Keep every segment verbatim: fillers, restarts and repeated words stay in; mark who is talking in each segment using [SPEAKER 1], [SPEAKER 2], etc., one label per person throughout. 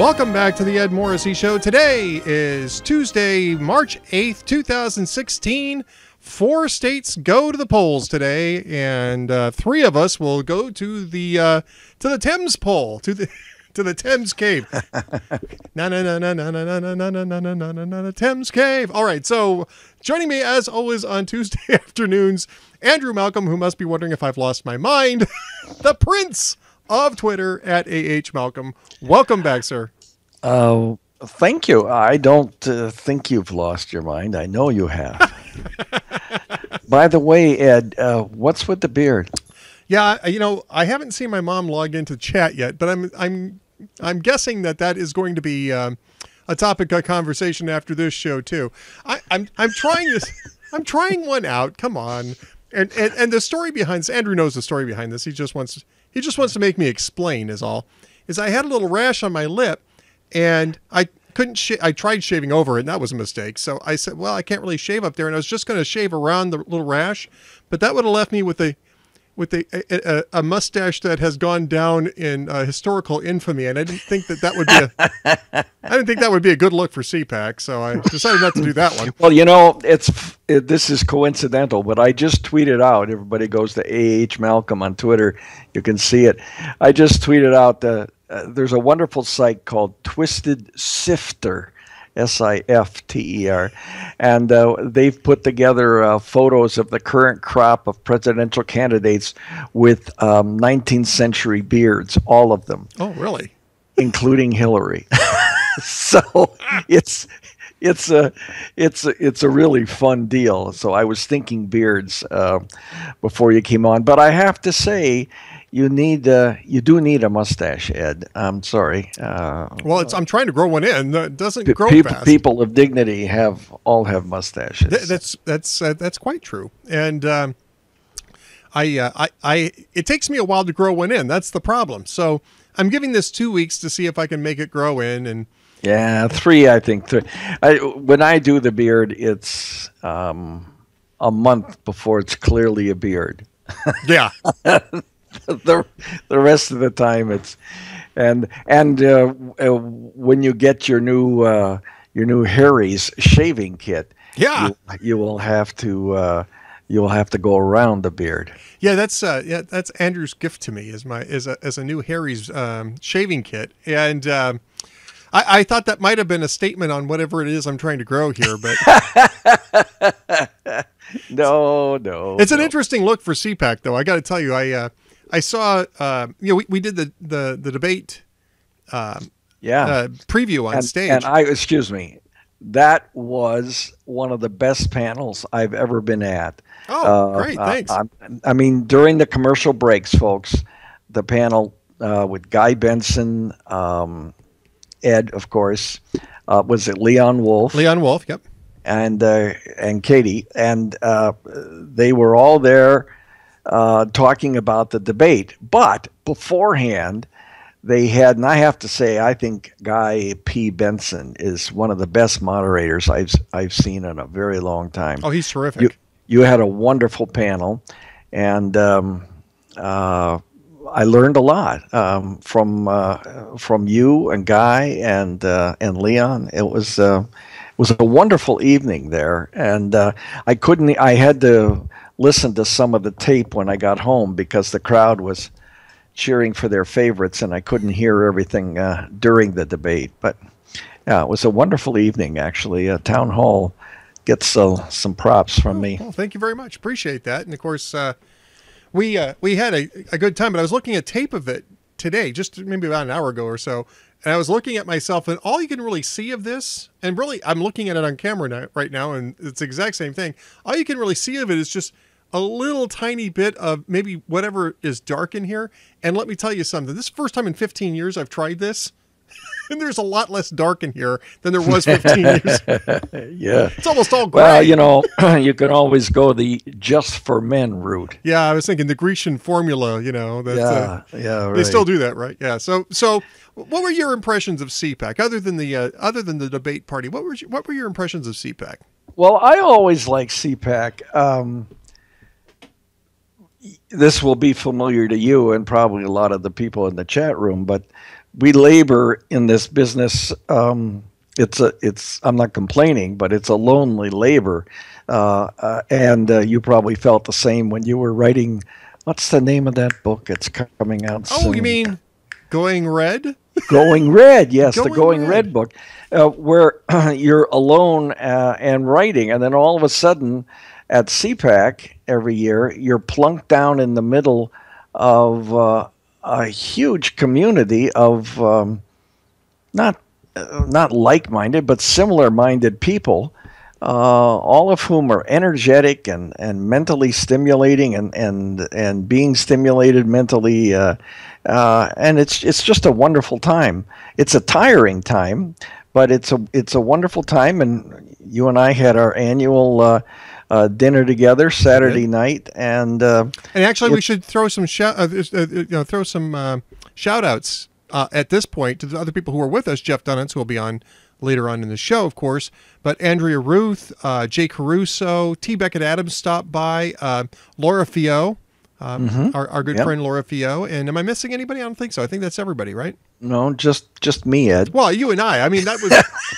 [SPEAKER 1] Welcome back to the Ed Morrissey Show. Today is Tuesday, March eighth, two thousand sixteen. Four states go to the polls today, and uh, three of us will go to the uh, to the Thames poll, to the to the Thames Cave. Na na na na na na na na na na na na na na Thames Cave. All right, so joining me as always on Tuesday afternoons, Andrew Malcolm, who must be wondering if I've lost my mind, the Prince of Twitter at A H Malcolm. Welcome back, sir.
[SPEAKER 2] Uh, thank you. I don't uh, think you've lost your mind. I know you have. By the way, Ed, uh, what's with the beard?
[SPEAKER 1] Yeah, you know, I haven't seen my mom log into chat yet, but I'm I'm I'm guessing that that is going to be um, a topic of conversation after this show too. I, I'm I'm trying this. I'm trying one out. Come on, and and and the story behind this. Andrew knows the story behind this. He just wants he just wants to make me explain. Is all. Is I had a little rash on my lip, and I couldn't. Sh- I tried shaving over it, and that was a mistake. So I said, "Well, I can't really shave up there," and I was just going to shave around the little rash, but that would have left me with a with a, a, a mustache that has gone down in uh, historical infamy, and I didn't think that that would be a I didn't think that would be a good look for C PAC, so I decided not to do that one.
[SPEAKER 2] Well, you know, it's it, this is coincidental, but I just tweeted out. Everybody goes to A H Malcolm on Twitter. You can see it. I just tweeted out the. Uh, there's a wonderful site called Twisted Sifter, S I F T E R, and uh, they've put together uh, photos of the current crop of presidential candidates with um, nineteenth century beards, all of them.
[SPEAKER 1] Oh, really?
[SPEAKER 2] Including Hillary. So it's it's a it's a, it's a really fun deal. So I was thinking beards uh, before you came on, but I have to say. You need, uh, you do need a mustache, Ed. I'm sorry. Uh,
[SPEAKER 1] well, it's, I'm trying to grow one in. It doesn't
[SPEAKER 2] pe-
[SPEAKER 1] grow
[SPEAKER 2] people,
[SPEAKER 1] fast.
[SPEAKER 2] People of dignity have all have mustaches.
[SPEAKER 1] Th- that's that's uh, that's quite true. And um, I, uh, I, I, it takes me a while to grow one in. That's the problem. So I'm giving this two weeks to see if I can make it grow in. And
[SPEAKER 2] yeah, three. I think three. I, when I do the beard, it's um, a month before it's clearly a beard.
[SPEAKER 1] Yeah.
[SPEAKER 2] the the rest of the time it's and and uh, uh, when you get your new uh, your new Harry's shaving kit,
[SPEAKER 1] yeah,
[SPEAKER 2] you, you will have to uh, you will have to go around the beard.
[SPEAKER 1] Yeah, that's uh, yeah, that's Andrew's gift to me is my is a as a new Harry's um, shaving kit, and um, I, I thought that might have been a statement on whatever it is I'm trying to grow here, but
[SPEAKER 2] no, no,
[SPEAKER 1] it's
[SPEAKER 2] no.
[SPEAKER 1] an interesting look for C PAC though. I got to tell you, I. Uh, I saw, uh, you know, we, we did the, the, the debate um,
[SPEAKER 2] yeah.
[SPEAKER 1] uh, preview on
[SPEAKER 2] and,
[SPEAKER 1] stage.
[SPEAKER 2] And I, excuse me, that was one of the best panels I've ever been at.
[SPEAKER 1] Oh,
[SPEAKER 2] uh,
[SPEAKER 1] great. Thanks.
[SPEAKER 2] I, I mean, during the commercial breaks, folks, the panel uh, with Guy Benson, um, Ed, of course, uh, was it Leon Wolf?
[SPEAKER 1] Leon Wolf, yep.
[SPEAKER 2] And, uh, and Katie. And uh, they were all there. Uh, talking about the debate, but beforehand they had, and I have to say, I think Guy P. Benson is one of the best moderators I've I've seen in a very long time.
[SPEAKER 1] Oh, he's terrific.
[SPEAKER 2] You, you had a wonderful panel, and um, uh, I learned a lot um, from uh, from you and Guy and uh, and Leon. It was uh, it was a wonderful evening there, and uh, I couldn't. I had to. Listen to some of the tape when I got home because the crowd was cheering for their favorites and I couldn't hear everything uh, during the debate. But yeah, it was a wonderful evening, actually. Uh, Town Hall gets uh, some props from
[SPEAKER 1] oh,
[SPEAKER 2] me.
[SPEAKER 1] Well, thank you very much. Appreciate that. And of course, uh, we uh, we had a, a good time, but I was looking at tape of it today, just maybe about an hour ago or so. And I was looking at myself, and all you can really see of this, and really, I'm looking at it on camera now, right now, and it's the exact same thing. All you can really see of it is just a little tiny bit of maybe whatever is dark in here. And let me tell you something. This is the first time in fifteen years I've tried this. And there's a lot less dark in here than there was fifteen years.
[SPEAKER 2] Yeah.
[SPEAKER 1] It's almost all gray.
[SPEAKER 2] Well, you know, you can always go the just for men route.
[SPEAKER 1] Yeah, I was thinking the Grecian formula, you know. That's,
[SPEAKER 2] yeah,
[SPEAKER 1] uh,
[SPEAKER 2] yeah, right.
[SPEAKER 1] They still do that, right? Yeah. So, so what were your impressions of C PAC other than the uh, other than the debate party? What were you, what were your impressions of C PAC?
[SPEAKER 2] Well, I always like C PAC. Um, this will be familiar to you and probably a lot of the people in the chat room, but we labor in this business. Um, it's a, it's. I'm not complaining, but it's a lonely labor, uh, uh, and uh, you probably felt the same when you were writing. What's the name of that book? It's coming out
[SPEAKER 1] Oh,
[SPEAKER 2] soon.
[SPEAKER 1] you mean Going Red?
[SPEAKER 2] Going Red, yes,
[SPEAKER 1] Going
[SPEAKER 2] the Going
[SPEAKER 1] Red.
[SPEAKER 2] Red, book, uh, where you're alone uh, and writing, and then all of a sudden, at C PAC every year, you're plunked down in the middle of uh, a huge community of um, not uh, not like-minded, but similar-minded people, uh, all of whom are energetic and, and mentally stimulating, and and and being stimulated mentally. Uh, Uh, and it's it's just a wonderful time. It's a tiring time, but it's a it's a wonderful time. And you and I had our annual uh, uh, dinner together Saturday
[SPEAKER 1] Good.
[SPEAKER 2] night, and uh,
[SPEAKER 1] And actually, we should throw some shout, uh, uh, you know, throw some uh, shout outs uh, at this point to the other people who are with us. Jeff Dunitz, who will be on later on in the show, of course, but Andrea Ruth, uh, Jay Caruso, T. Beckett Adams stopped by, uh, Laura Fio. Um,
[SPEAKER 2] Mhm.
[SPEAKER 1] our, our good
[SPEAKER 2] Yep.
[SPEAKER 1] friend Laura Fio. And am I missing anybody? I don't think so. I think that's everybody, right?
[SPEAKER 2] no, just just me, Ed.
[SPEAKER 1] Well, you and I. I mean, that was,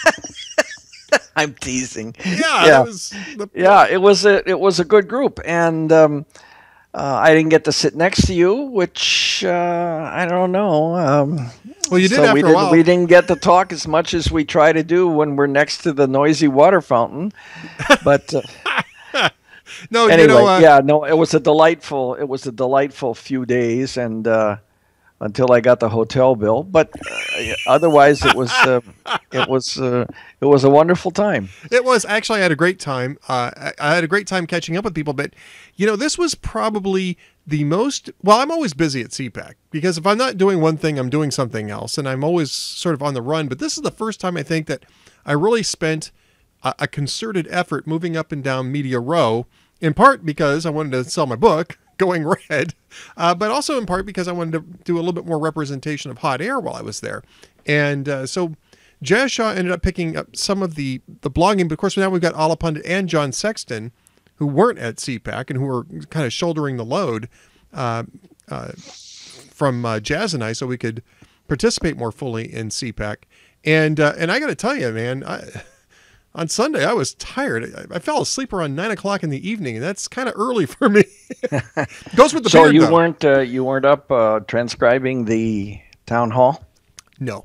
[SPEAKER 2] I'm teasing.
[SPEAKER 1] yeah,
[SPEAKER 2] Yeah.
[SPEAKER 1] that was the,
[SPEAKER 2] Yeah, it was a it was a good group, and um, uh, I didn't get to sit next to you, which uh, I don't know. Um,
[SPEAKER 1] well, you did
[SPEAKER 2] so
[SPEAKER 1] after
[SPEAKER 2] we
[SPEAKER 1] a
[SPEAKER 2] didn't
[SPEAKER 1] while.
[SPEAKER 2] we didn't get to talk as much as we try to do when we're next to the noisy water fountain, but. Uh,
[SPEAKER 1] no,
[SPEAKER 2] Anyway,
[SPEAKER 1] you know, uh,
[SPEAKER 2] yeah, no, it was a delightful, it was a delightful few days, and uh, until I got the hotel bill, but uh, otherwise it was, uh, it was, uh, it was a wonderful time.
[SPEAKER 1] it was actually, I had a great time. Uh, I, I had a great time catching up with people, but you know, this was probably the most, well, I'm always busy at C PAC because if I'm not doing one thing, I'm doing something else, and I'm always sort of on the run. But this is the first time I think that I really spent a, a concerted effort moving up and down Media Row, in part because I wanted to sell my book, Going Red, uh, but also in part because I wanted to do a little bit more representation of hot air while I was there. And uh, so Jazz Shaw ended up picking up some of the, the blogging, but of course now we've got Ala Pundit and John Sexton, who weren't at C PAC and who were kind of shouldering the load uh, uh, from uh, Jazz and I, so we could participate more fully in C PAC. And uh, and I got to tell you, man, I, on Sunday I was tired. I, I fell asleep around nine o'clock in the evening, and that's kind of early for me. Goes with the
[SPEAKER 2] So
[SPEAKER 1] beard,
[SPEAKER 2] you
[SPEAKER 1] though.
[SPEAKER 2] weren't, uh, you weren't up uh, transcribing the town hall?
[SPEAKER 1] No.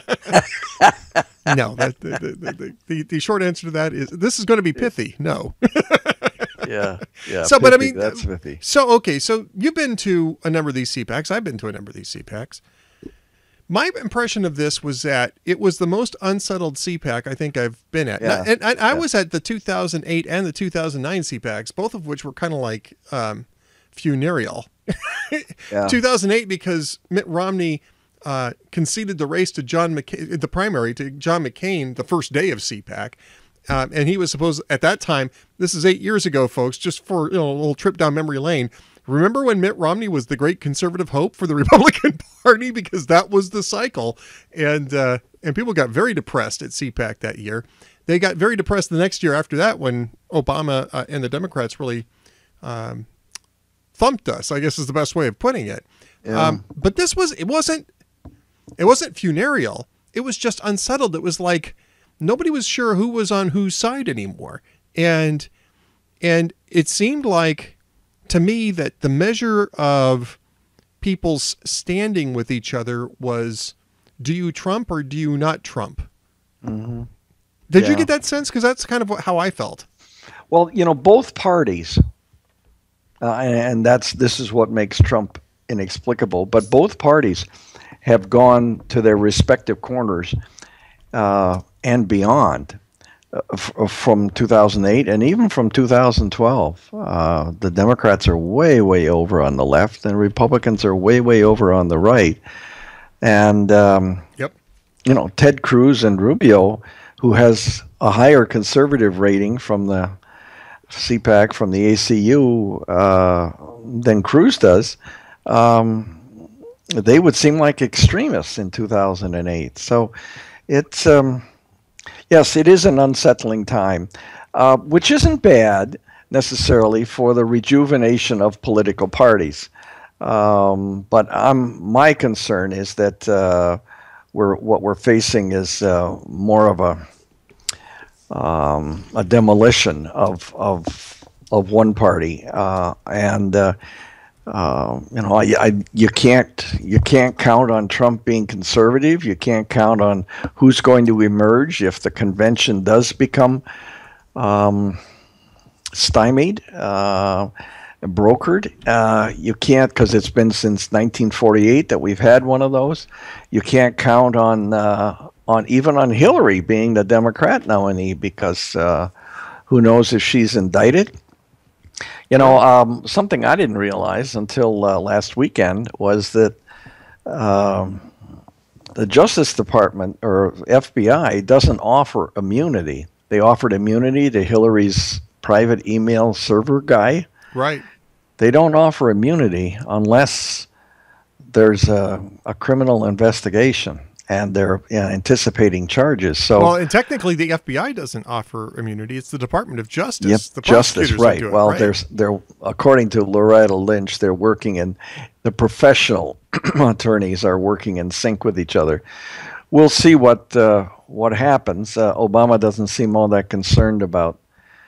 [SPEAKER 1] No. That, the, the, the, the, the short answer to that is this is going to be pithy. No.
[SPEAKER 2] Yeah, yeah.
[SPEAKER 1] So, but I
[SPEAKER 2] pithy,
[SPEAKER 1] mean,
[SPEAKER 2] that's pithy.
[SPEAKER 1] So, okay. So you've been to a number of these C PACs. I've been to a number of these C PACs. My impression of this was that it was the most unsettled C PAC I think I've been at.
[SPEAKER 2] Yeah.
[SPEAKER 1] And, and I
[SPEAKER 2] Yeah.
[SPEAKER 1] was at the two thousand eight and the two thousand nine C PACs, both of which were kind of like um, funereal.
[SPEAKER 2] Yeah.
[SPEAKER 1] two thousand eight because Mitt Romney uh, conceded the race to John McCain, the primary to John McCain the first day of C PAC. Um, and he was supposed at that time, this is eight years ago, folks, just for you know, a little trip down memory lane. Remember when Mitt Romney was the great conservative hope for the Republican Party? Because that was the cycle. And uh, and people got very depressed at C PAC that year. They got very depressed the next year after that when Obama uh, and the Democrats really um, thumped us, I guess is the best way of putting it.
[SPEAKER 2] Yeah.
[SPEAKER 1] Um, but this was, it wasn't, it wasn't funereal. It was just unsettled. It was like nobody was sure who was on whose side anymore. And, and it seemed like, to me, that the measure of people's standing with each other was, do you Trump or do you not Trump?
[SPEAKER 2] Mm-hmm.
[SPEAKER 1] Did you
[SPEAKER 2] Yeah.
[SPEAKER 1] get that sense? Because that's kind of what, how I felt.
[SPEAKER 2] Well, you know, both parties, uh, and, and that's this is what makes Trump inexplicable. But both parties have gone to their respective corners uh, and beyond uh, f- from two thousand eight and even from two thousand twelve. Uh, the Democrats are way, way over on the left, and Republicans are way, way over on the right. And um,
[SPEAKER 1] Yep.
[SPEAKER 2] you know, Ted Cruz and Rubio, who has a higher conservative rating from the C PAC, from the A C U, uh, than Cruz does, um, they would seem like extremists in two thousand eight. So it's, um, yes, it is an unsettling time, uh, which isn't bad necessarily for the rejuvenation of political parties. Um, but I'm, my concern is that uh, we're what we're facing is uh, more of a um, a demolition of of of one party, uh, and uh, uh, you know, I, I, you can't you can't count on Trump being conservative. You can't count on who's going to emerge if the convention does become um, stymied, uh, brokered. Uh, you can't, because it's been since nineteen forty-eight that we've had one of those. You can't count on uh, on even on Hillary being the Democrat nominee, because uh, who knows if she's indicted. You know, um, something I didn't realize until uh, last weekend was that um, the Justice Department, or F B I, doesn't offer immunity. They offered immunity to Hillary's private email server guy.
[SPEAKER 1] Right.
[SPEAKER 2] They don't offer immunity unless there's a, a criminal investigation and they're you know, anticipating charges. So,
[SPEAKER 1] well, and technically, the F B I doesn't offer immunity. It's the Department of Justice.
[SPEAKER 2] Yep,
[SPEAKER 1] the
[SPEAKER 2] Justice, right.
[SPEAKER 1] It,
[SPEAKER 2] well,
[SPEAKER 1] right?
[SPEAKER 2] there's they're according to Loretta Lynch, they're working in the professional attorneys are working in sync with each other. We'll see what uh, what happens. Uh, Obama doesn't seem all that concerned about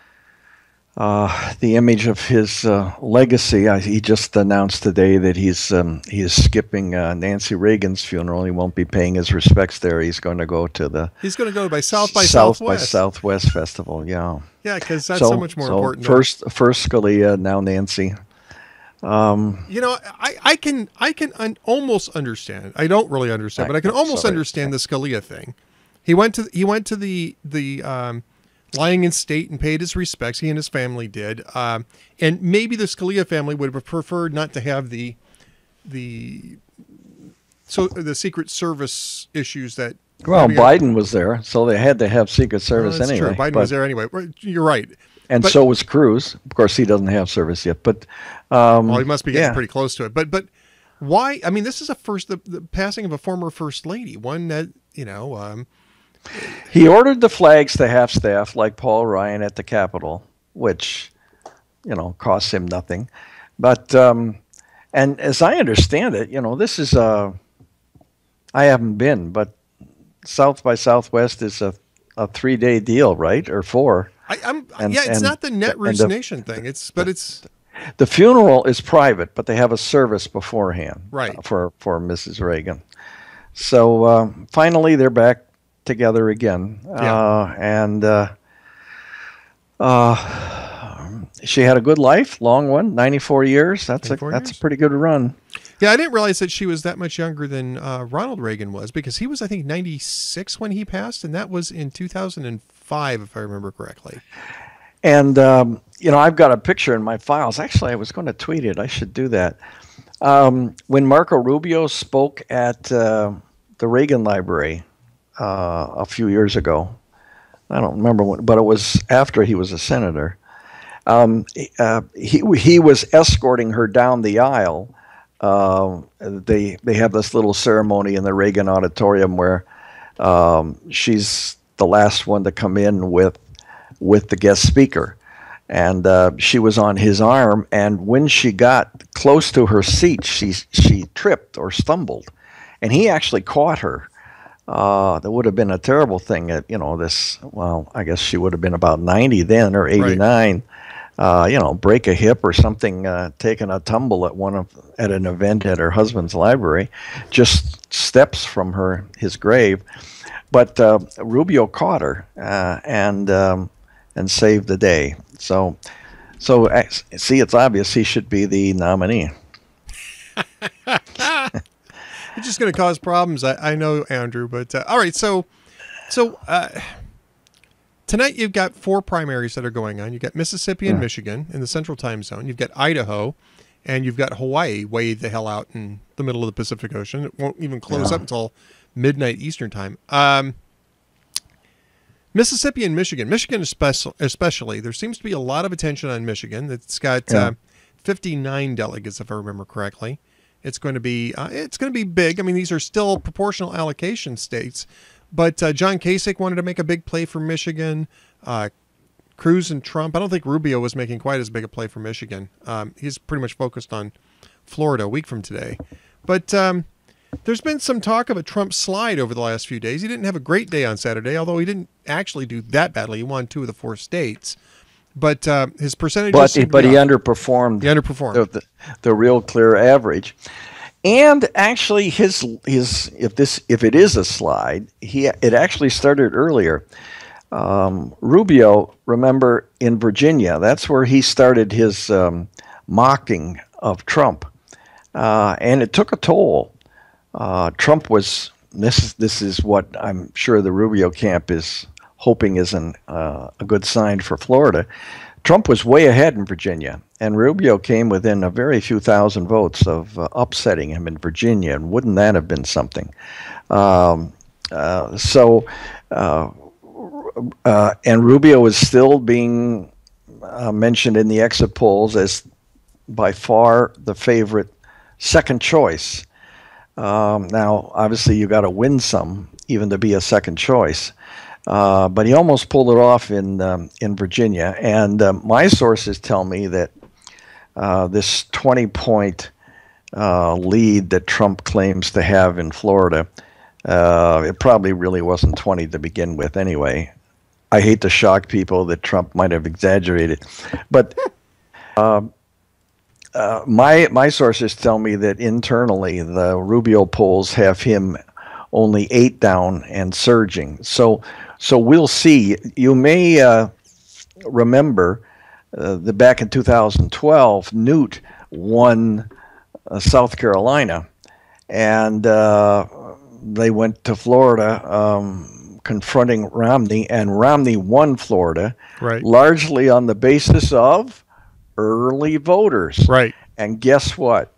[SPEAKER 2] Uh, the image of his uh, legacy. I, he just announced today that he's um, he is skipping uh, Nancy Reagan's funeral. He won't be paying his respects there. He's going to go to the
[SPEAKER 1] he's going to go by South by
[SPEAKER 2] South
[SPEAKER 1] Southwest.
[SPEAKER 2] by Southwest Festival. Yeah,
[SPEAKER 1] yeah, because that's so, so much more
[SPEAKER 2] so
[SPEAKER 1] important.
[SPEAKER 2] First, than... first Scalia, now Nancy. Um,
[SPEAKER 1] you know, I, I can I can un- almost understand. I don't really understand, but I can almost sorry. understand the Scalia thing. He went to he went to the the. Um, lying in state and paid his respects. He and his family did. Um, and maybe the Scalia family would have preferred not to have the the so the Secret Service issues that.
[SPEAKER 2] Well, Biden was there, so they had to have Secret Service
[SPEAKER 1] oh, that's
[SPEAKER 2] anyway.
[SPEAKER 1] True. Biden
[SPEAKER 2] but,
[SPEAKER 1] was there anyway. You're right.
[SPEAKER 2] And
[SPEAKER 1] but,
[SPEAKER 2] so was Cruz. Of course, he doesn't have service yet, but um,
[SPEAKER 1] well, he must be getting
[SPEAKER 2] yeah.
[SPEAKER 1] pretty close to it. But but why? I mean, this is a first the, the passing of a former first lady, one that you know. Um,
[SPEAKER 2] He ordered the flags to half staff, like Paul Ryan at the Capitol, which, you know, costs him nothing. But, um, and as I understand it, you know, this is a, I haven't been, but South by Southwest is a, a three-day deal, right? Or four.
[SPEAKER 1] I, I'm,
[SPEAKER 2] and,
[SPEAKER 1] yeah, it's
[SPEAKER 2] and,
[SPEAKER 1] not the Netroots Nation thing. It's, but it's.
[SPEAKER 2] The funeral is private, but they have a service beforehand.
[SPEAKER 1] Right.
[SPEAKER 2] Uh, for, for Missus Reagan. So uh, finally, they're back together again,
[SPEAKER 1] yeah.
[SPEAKER 2] uh, and uh, uh, she had a good life, long one, ninety-four years. That's a that's
[SPEAKER 1] years?
[SPEAKER 2] a pretty good run.
[SPEAKER 1] Yeah, I didn't realize that she was that much younger than uh, Ronald Reagan was, because he was, I think, ninety-six when he passed, and that was in two thousand five, if I remember correctly.
[SPEAKER 2] And um, you know, I've got a picture in my files. Actually, I was going to tweet it. I should do that. Um, when Marco Rubio spoke at uh, the Reagan Library Uh, a few years ago, I don't remember when, but it was after he was a senator. Um, uh, he he was escorting her down the aisle. Uh, they they have this little ceremony in the Reagan Auditorium where um, she's the last one to come in with with the guest speaker, and uh, she was on his arm. And when she got close to her seat, she she tripped or stumbled, and he actually caught her. Uh, that would have been a terrible thing at, you know, this, well, I guess she would have been about ninety then, or eighty-nine, right. uh, you know, break a hip or something, uh, taking a tumble at one of, at an event at her husband's library, just steps from her, his grave. But uh, Rubio caught her uh, and, um, and saved the day. So, so uh, see, it's obvious he should be the nominee.
[SPEAKER 1] It's just going to cause problems. I, I know, Andrew, but uh, all right. So, so uh, tonight you've got four primaries that are going on. You've got Mississippi and yeah. Michigan in the Central Time Zone. You've got Idaho, and you've got Hawaii way the hell out in the middle of the Pacific Ocean. It won't even close
[SPEAKER 2] yeah.
[SPEAKER 1] up until midnight Eastern Time. Um, Mississippi and Michigan. Michigan especially. There seems to be a lot of attention on Michigan. It's got yeah. uh, fifty-nine delegates, if I remember correctly. It's going to be uh, it's going to be big. I mean, these are still proportional allocation states, but uh, John Kasich wanted to make a big play for Michigan. Uh, Cruz and Trump. I don't think Rubio was making quite as big a play for Michigan. Um, he's pretty much focused on Florida a week from today. But um, There's been some talk of a Trump slide over the last few days. He didn't have a great day on Saturday, although he didn't actually do that badly. He won two of the four states. But uh, his percentages...
[SPEAKER 2] But, he, but he underperformed,
[SPEAKER 1] he underperformed.
[SPEAKER 2] The, the, the real clear average. And actually, his his if this if it is a slide, he it actually started earlier. Um, Rubio, remember, in Virginia, that's where he started his um, mocking of Trump, uh, and it took a toll. Uh, Trump was this is this is what I'm sure the Rubio camp is hoping is an, uh, a good sign for Florida. Trump was way ahead in Virginia, and Rubio came within a very few thousand votes of uh, upsetting him in Virginia, and wouldn't that have been something? Um, uh, so, uh, uh, and Rubio is still being uh, mentioned in the exit polls as by far the favorite, second choice. Um, now, obviously, you got to win some even to be a second choice. Uh, but he almost pulled it off in um, in Virginia, and uh, my sources tell me that uh, this twenty-point uh, lead that Trump claims to have in Florida, uh, it probably really wasn't twenty to begin with anyway. I hate to shock people that Trump might have exaggerated, but uh, uh, my my sources tell me that internally the Rubio polls have him only eight down and surging. So. So we'll see. You may uh, remember uh, that back in two thousand twelve, Newt won uh, South Carolina, and uh, they went to Florida um, confronting Romney, and Romney won Florida,
[SPEAKER 1] right,
[SPEAKER 2] largely on the basis of early voters.
[SPEAKER 1] Right.
[SPEAKER 2] And guess what?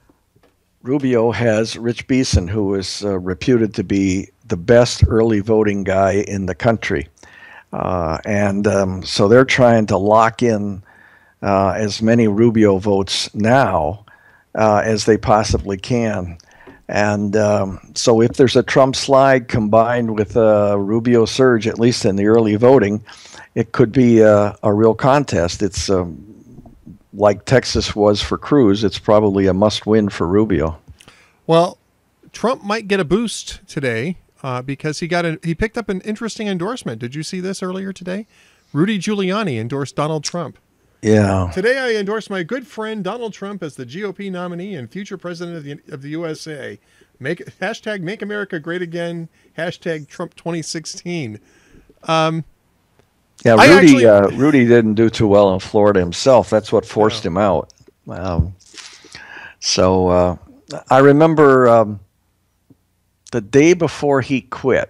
[SPEAKER 2] Rubio has Rich Beeson, who is uh, reputed to be the best early voting guy in the country. Uh, and um, so they're trying to lock in uh, as many Rubio votes now uh, as they possibly can. And um, so if there's a Trump slide combined with a Rubio surge, at least in the early voting, it could be a, a real contest. It's um, like Texas was for Cruz. It's probably a must-win for Rubio.
[SPEAKER 1] Well, Trump might get a boost today uh, because he got a, he picked up an interesting endorsement. Did you see this earlier today? Rudy Giuliani endorsed Donald Trump.
[SPEAKER 2] Yeah.
[SPEAKER 1] Today I endorse my good friend Donald Trump as the G O P nominee and future president of the of the U S A. Make hashtag Make America Great Again. Hashtag Trump twenty sixteen. Um,
[SPEAKER 2] yeah,
[SPEAKER 1] I
[SPEAKER 2] Rudy.
[SPEAKER 1] actually,
[SPEAKER 2] uh, Rudy didn't do too well in Florida himself. That's what forced no. him out. Um, so uh, I remember um, the day before he quit.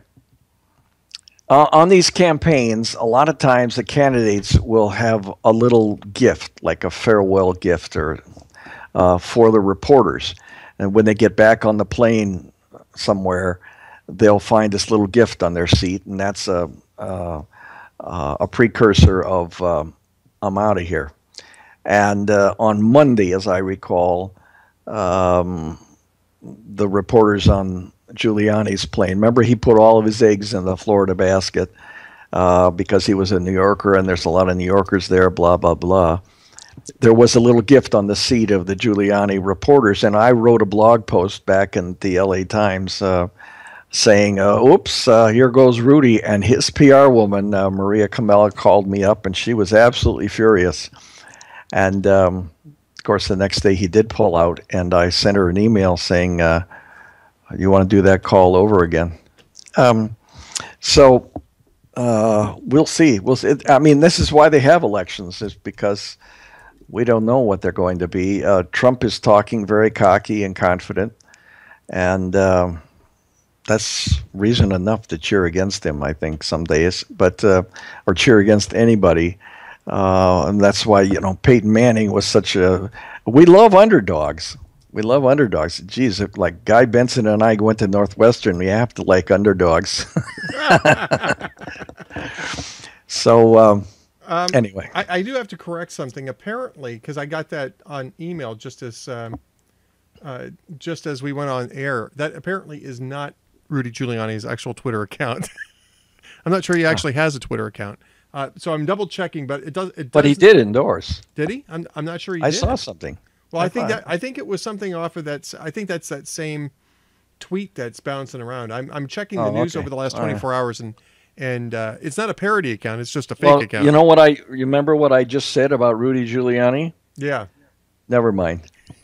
[SPEAKER 2] Uh, on these campaigns, a lot of times the candidates will have a little gift, like a farewell gift, or uh, for the reporters. And when they get back on the plane somewhere, they'll find this little gift on their seat, and that's a uh, uh, a precursor of um, I'm out of here. And uh, on Monday, as I recall, um, the reporters on Giuliani's plane. Remember, he put all of his eggs in the Florida basket uh, because he was a New Yorker, and there's a lot of New Yorkers there, blah, blah, blah. There was a little gift on the seat of the Giuliani reporters, and I wrote a blog post back in the L A Times uh, saying, uh, oops, uh, here goes Rudy. And his P R woman, uh, Maria Kamela, called me up, and she was absolutely furious. And, um, of course, the next day he did pull out, and I sent her an email saying, uh, you want to do that call over again? Um, so uh, we'll see. We'll see. I mean, this is why they have elections, is because we don't know what they're going to be. Uh, Trump is talking very cocky and confident, and um, that's reason enough to cheer against him, I think, some days, but uh, or cheer against anybody. Uh, and that's why, you know, Peyton Manning was such a. We love underdogs. We love underdogs. Geez, if like Guy Benson and I went to Northwestern, we have to like underdogs. so um, um, anyway.
[SPEAKER 1] I, I do have to correct something. Apparently, because I got that on email just as um, uh, just as we went on air, that apparently is not Rudy Giuliani's actual Twitter account. I'm not sure he actually has a Twitter account. Uh, so I'm double checking, but it does. It
[SPEAKER 2] but he did endorse.
[SPEAKER 1] Did he? I'm, I'm not sure he
[SPEAKER 2] I
[SPEAKER 1] did.
[SPEAKER 2] saw something.
[SPEAKER 1] Well, I, I think
[SPEAKER 2] thought.
[SPEAKER 1] that I think it was something off of that. I think that's that same tweet that's bouncing around. I'm I'm checking the
[SPEAKER 2] Oh,
[SPEAKER 1] news
[SPEAKER 2] okay.
[SPEAKER 1] over the last
[SPEAKER 2] All right.
[SPEAKER 1] twenty-four hours, and and uh, it's not a parody account. It's just a fake
[SPEAKER 2] Well,
[SPEAKER 1] account.
[SPEAKER 2] you know what I you remember what I just said about Rudy Giuliani?
[SPEAKER 1] Yeah.
[SPEAKER 2] Never mind.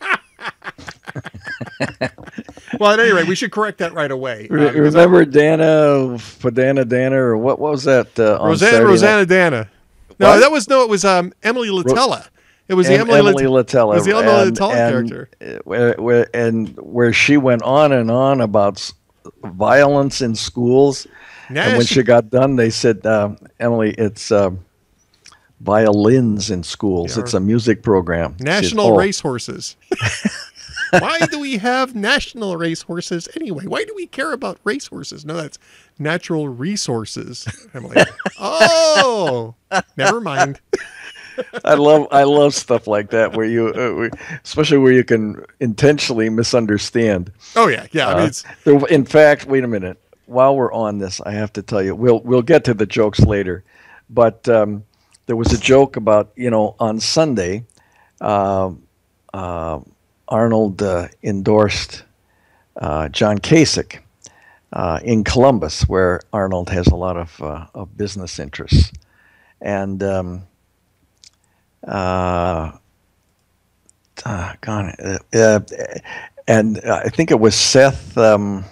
[SPEAKER 1] Well, at any rate, we should correct that right away. uh,
[SPEAKER 2] Re-
[SPEAKER 1] because
[SPEAKER 2] remember Dana, Padana Dana, or what? What was that? Uh, on
[SPEAKER 1] Rosanna
[SPEAKER 2] Saturday
[SPEAKER 1] Rosanna
[SPEAKER 2] night?
[SPEAKER 1] Dana. No,
[SPEAKER 2] What?
[SPEAKER 1] that was no. It was um, Emily Latella. It was the
[SPEAKER 2] Em-
[SPEAKER 1] Emily,
[SPEAKER 2] Emily
[SPEAKER 1] Lat-
[SPEAKER 2] Latella.
[SPEAKER 1] It was the Emily
[SPEAKER 2] and,
[SPEAKER 1] Latella
[SPEAKER 2] and,
[SPEAKER 1] character.
[SPEAKER 2] uh, Where, where, and where she went on and on about s- violence in schools. And when
[SPEAKER 1] Nation-
[SPEAKER 2] she got done, they said, uh, Emily, it's uh, violins in schools.
[SPEAKER 1] Yeah.
[SPEAKER 2] It's a music program. She said,
[SPEAKER 1] National
[SPEAKER 2] "Oh."
[SPEAKER 1] racehorses. Why do we have national racehorses anyway? Why do we care about racehorses? No, that's natural resources. I'm like, oh, never mind.
[SPEAKER 2] I love I love stuff like that where you, uh, where- especially where you can intentionally misunderstand.
[SPEAKER 1] Oh yeah, yeah. I mean,
[SPEAKER 2] Uh,
[SPEAKER 1] it's
[SPEAKER 2] there, in fact, wait a minute. While we're on this, I have to tell you, we'll we'll get to the jokes later, but um, there was a joke about you know on Sunday, uh, uh, Arnold uh, endorsed uh, John Kasich uh, in Columbus, where Arnold has a lot of uh, of business interests, and um, uh, uh, God, uh, uh, and I think it was Seth. Um,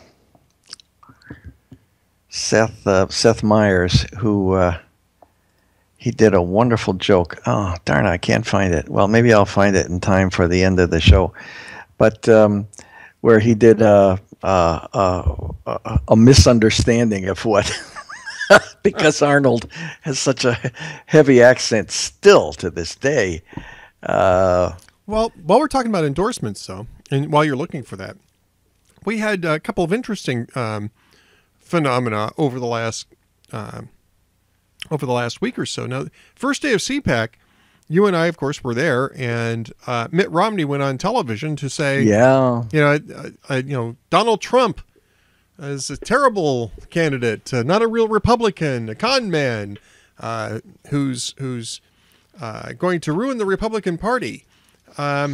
[SPEAKER 2] Seth uh, Seth Meyers, who uh, he did a wonderful joke. Oh darn, I can't find it. Well, maybe I'll find it in time for the end of the show. But um, where he did a, a, a, a misunderstanding of what, because Arnold has such a heavy accent still to this day. Uh,
[SPEAKER 1] well, while we're talking about endorsements, though, and while you're looking for that, we had a couple of interesting um, phenomena over the last uh, over the last week or so. Now, first day of C PAC, you and I, of course, were there, and uh, Mitt Romney went on television to say,
[SPEAKER 2] yeah,
[SPEAKER 1] you know, uh, uh, you know, Donald Trump is a terrible candidate, uh, not a real Republican, a con man, uh, who's who's uh, going to ruin the Republican Party. Um,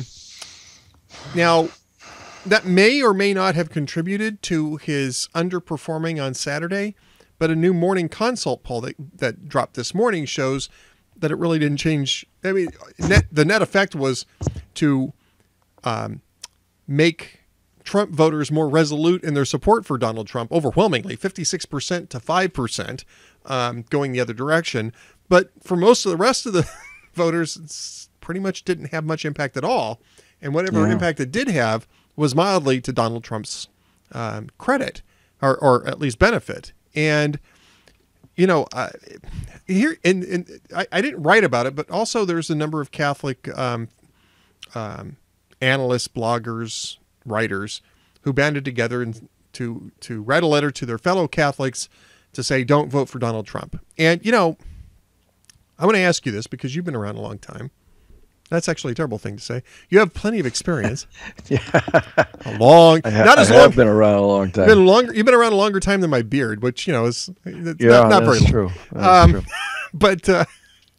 [SPEAKER 1] now, that may or may not have contributed to his underperforming on Saturday, but a new Morning Consult poll that, that dropped this morning shows that it really didn't change. I mean, net, the net effect was to um, make Trump voters more resolute in their support for Donald Trump, overwhelmingly, fifty-six percent to five percent, um, going the other direction. But for most of the rest of the voters, it's pretty much didn't have much impact at all. And whatever
[SPEAKER 2] Yeah.
[SPEAKER 1] impact it did have was mildly to Donald Trump's um, credit, or, or at least benefit. And, you know, uh, here, and, and I, I didn't write about it, but also there's a number of Catholic um, um, analysts, bloggers, writers who banded together and to, to write a letter to their fellow Catholics to say, don't vote for Donald Trump. And, you know, I want to ask you this because you've been around a long time. That's actually a terrible thing to say. You have plenty of experience.
[SPEAKER 2] yeah.
[SPEAKER 1] A long,
[SPEAKER 2] I, ha-
[SPEAKER 1] not
[SPEAKER 2] I
[SPEAKER 1] as
[SPEAKER 2] have
[SPEAKER 1] long.
[SPEAKER 2] been around a long time.
[SPEAKER 1] Been longer. You've been around a longer time than my beard, which you know is it's
[SPEAKER 2] yeah,
[SPEAKER 1] not, not very
[SPEAKER 2] that's
[SPEAKER 1] long.
[SPEAKER 2] true. That's
[SPEAKER 1] Um,
[SPEAKER 2] true.
[SPEAKER 1] But uh,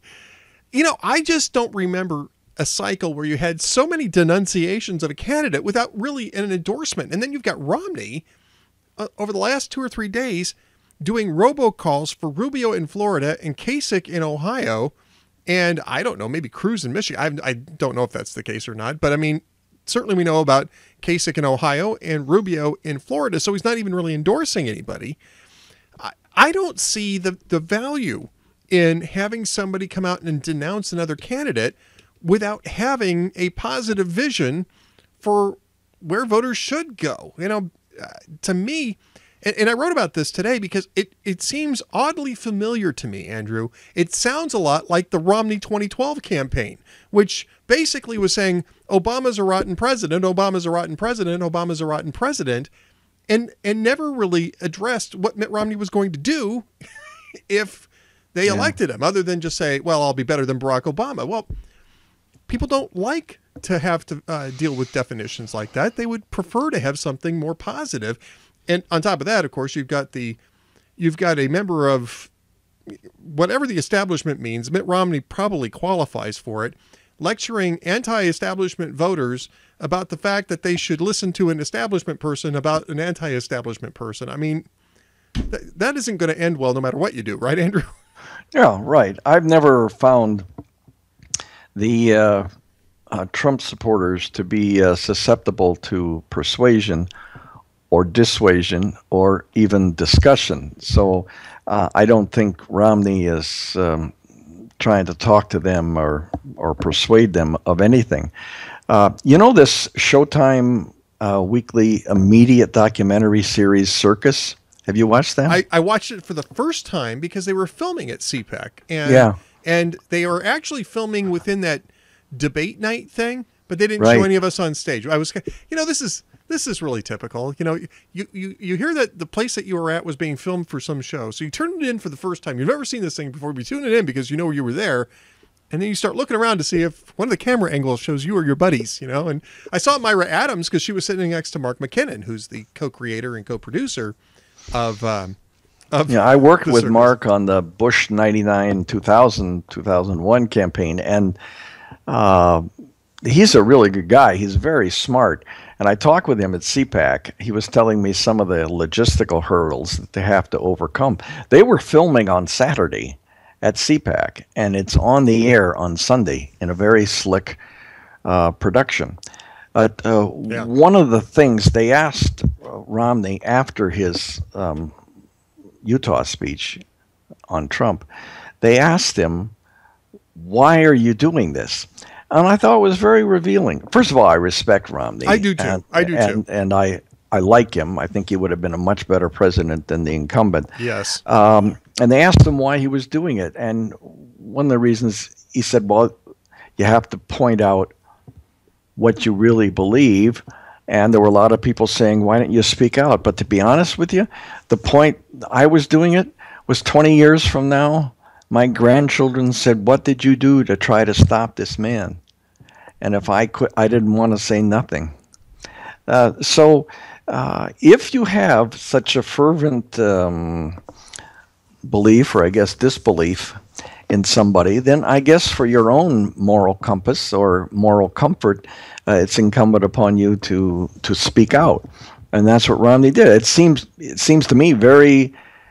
[SPEAKER 1] you know, I just don't remember a cycle where you had so many denunciations of a candidate without really an endorsement, and then you've got Romney uh, over the last two or three days doing robocalls for Rubio in Florida and Kasich in Ohio. And I don't know, maybe Cruz in Michigan. I, I don't know if that's the case or not. But I mean, certainly we know about Kasich in Ohio and Rubio in Florida. So he's not even really endorsing anybody. I, I don't see the, the value in having somebody come out and denounce another candidate without having a positive vision for where voters should go. You know, uh, to me, and, and I wrote about this today because it, it seems oddly familiar to me, Andrew. It sounds a lot like the Romney twenty twelve campaign, which basically was saying Obama's a rotten president, Obama's a rotten president, Obama's a rotten president, and and never really addressed what Mitt Romney was going to do if they
[SPEAKER 2] Yeah.
[SPEAKER 1] elected him, other than just say, well, I'll be better than Barack Obama. Well, people don't like to have to uh, deal with definitions like that. They would prefer to have something more positive. And on top of that, of course, you've got the, you've got a member of whatever the establishment means. Mitt Romney probably qualifies for it. lecturing anti-establishment voters about the fact that they should listen to an establishment person about an anti-establishment person. I mean, th- that isn't going to end well no matter what you do, right, Andrew?
[SPEAKER 2] Yeah, right. I've never found the uh, uh, Trump supporters to be uh, susceptible to persuasion or dissuasion or even discussion. So uh, I don't think Romney is um, trying to talk to them or, or persuade them of anything. Uh, you know this Showtime uh, weekly immediate documentary series, Circus? Have you watched that?
[SPEAKER 1] I, I watched it for the first time because they were filming at C PAC. And,
[SPEAKER 2] yeah.
[SPEAKER 1] And they were actually filming within that debate night thing, but they didn't
[SPEAKER 2] right.
[SPEAKER 1] show any of us on stage. I was, you know, this is this is really typical. You know, you, you, you hear that the place that you were at was being filmed for some show. So you turn it in for the first time. You've never seen this thing before. You tune it in because you know you were there. And then you start looking around to see if one of the camera angles shows you or your buddies, you know. And I saw Myra Adams because she was sitting next to Mark McKinnon, who's the co-creator and co-producer of um, of
[SPEAKER 2] yeah, I worked with
[SPEAKER 1] Circus.
[SPEAKER 2] Mark on the Bush ninety-nine, two thousand, two thousand one campaign, and uh, he's a really good guy. He's very smart. And I talked with him at C PAC. He was telling me some of the logistical hurdles that they have to overcome. They were filming on Saturday at C PAC, and it's on the air on Sunday in a very slick uh, production. But uh, yeah. one of the things they asked Romney after his um, Utah speech on Trump, they asked him, why are you doing this? And I thought it was very revealing. First of all, I respect Romney.
[SPEAKER 1] I do too.
[SPEAKER 2] And,
[SPEAKER 1] I do
[SPEAKER 2] and,
[SPEAKER 1] too.
[SPEAKER 2] And I, I like him. I think he would have been a much better president than the incumbent.
[SPEAKER 1] Yes.
[SPEAKER 2] Um, and they asked him why he was doing it. And one of the reasons he said, well, you have to point out what you really believe. And there were a lot of people saying, why don't you speak out? But to be honest with you, the point I was doing it was twenty years from now, my grandchildren said, what did you do to try to stop this man? And if I could, I didn't want to say nothing. Uh, so uh, if you have such a fervent um, belief, or I guess disbelief in somebody, then I guess for your own moral compass or moral comfort, uh, it's incumbent upon you to to speak out, and that's what Romney did. It seems it seems to me very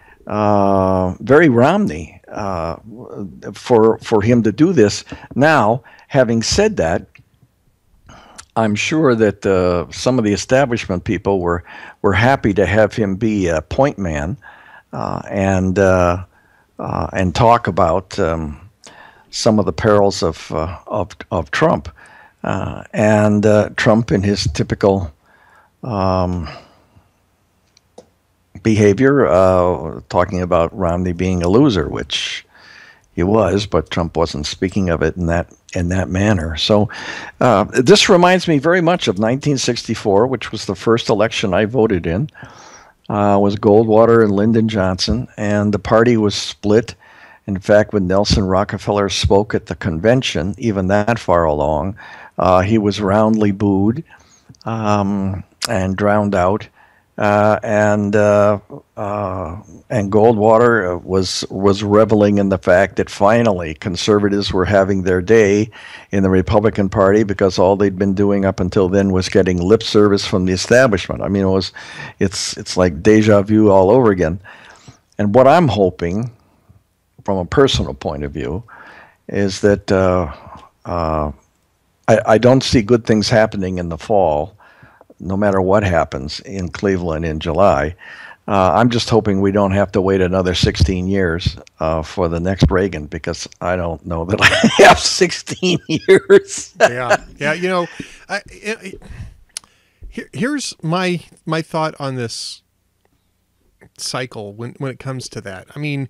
[SPEAKER 2] uh, very Romney uh, for for him to do this. Now, having said that, I'm sure that uh, some of the establishment people were were happy to have him be a point man uh, and uh, uh, and talk about um, some of the perils of uh, of, of Trump uh, and uh, Trump in his typical um, behavior, uh, talking about Romney being a loser, which he was, but Trump wasn't speaking of it in that in that manner. So uh, this reminds me very much of nineteen sixty-four, which was the first election I voted in. Uh, was Goldwater and Lyndon Johnson, and the party was split. In fact, when Nelson Rockefeller spoke at the convention, even that far along, uh, he was roundly booed um, and drowned out. Uh, and uh, uh, and Goldwater was was reveling in the fact that finally conservatives were having their day in the Republican Party, because all they'd been doing up until then was getting lip service from the establishment. I mean, it was it's it's like deja vu all over again. And what I'm hoping, from a personal point of view, is that uh, uh, I, I don't see good things happening in the fall, no matter what happens in Cleveland in July. Uh, I'm just hoping we don't have to wait another sixteen years uh, for the next Reagan, because I don't know that I have sixteen years.
[SPEAKER 1] yeah, yeah. You know, I, I, here, here's my my thought on this cycle when when it comes to that. I mean,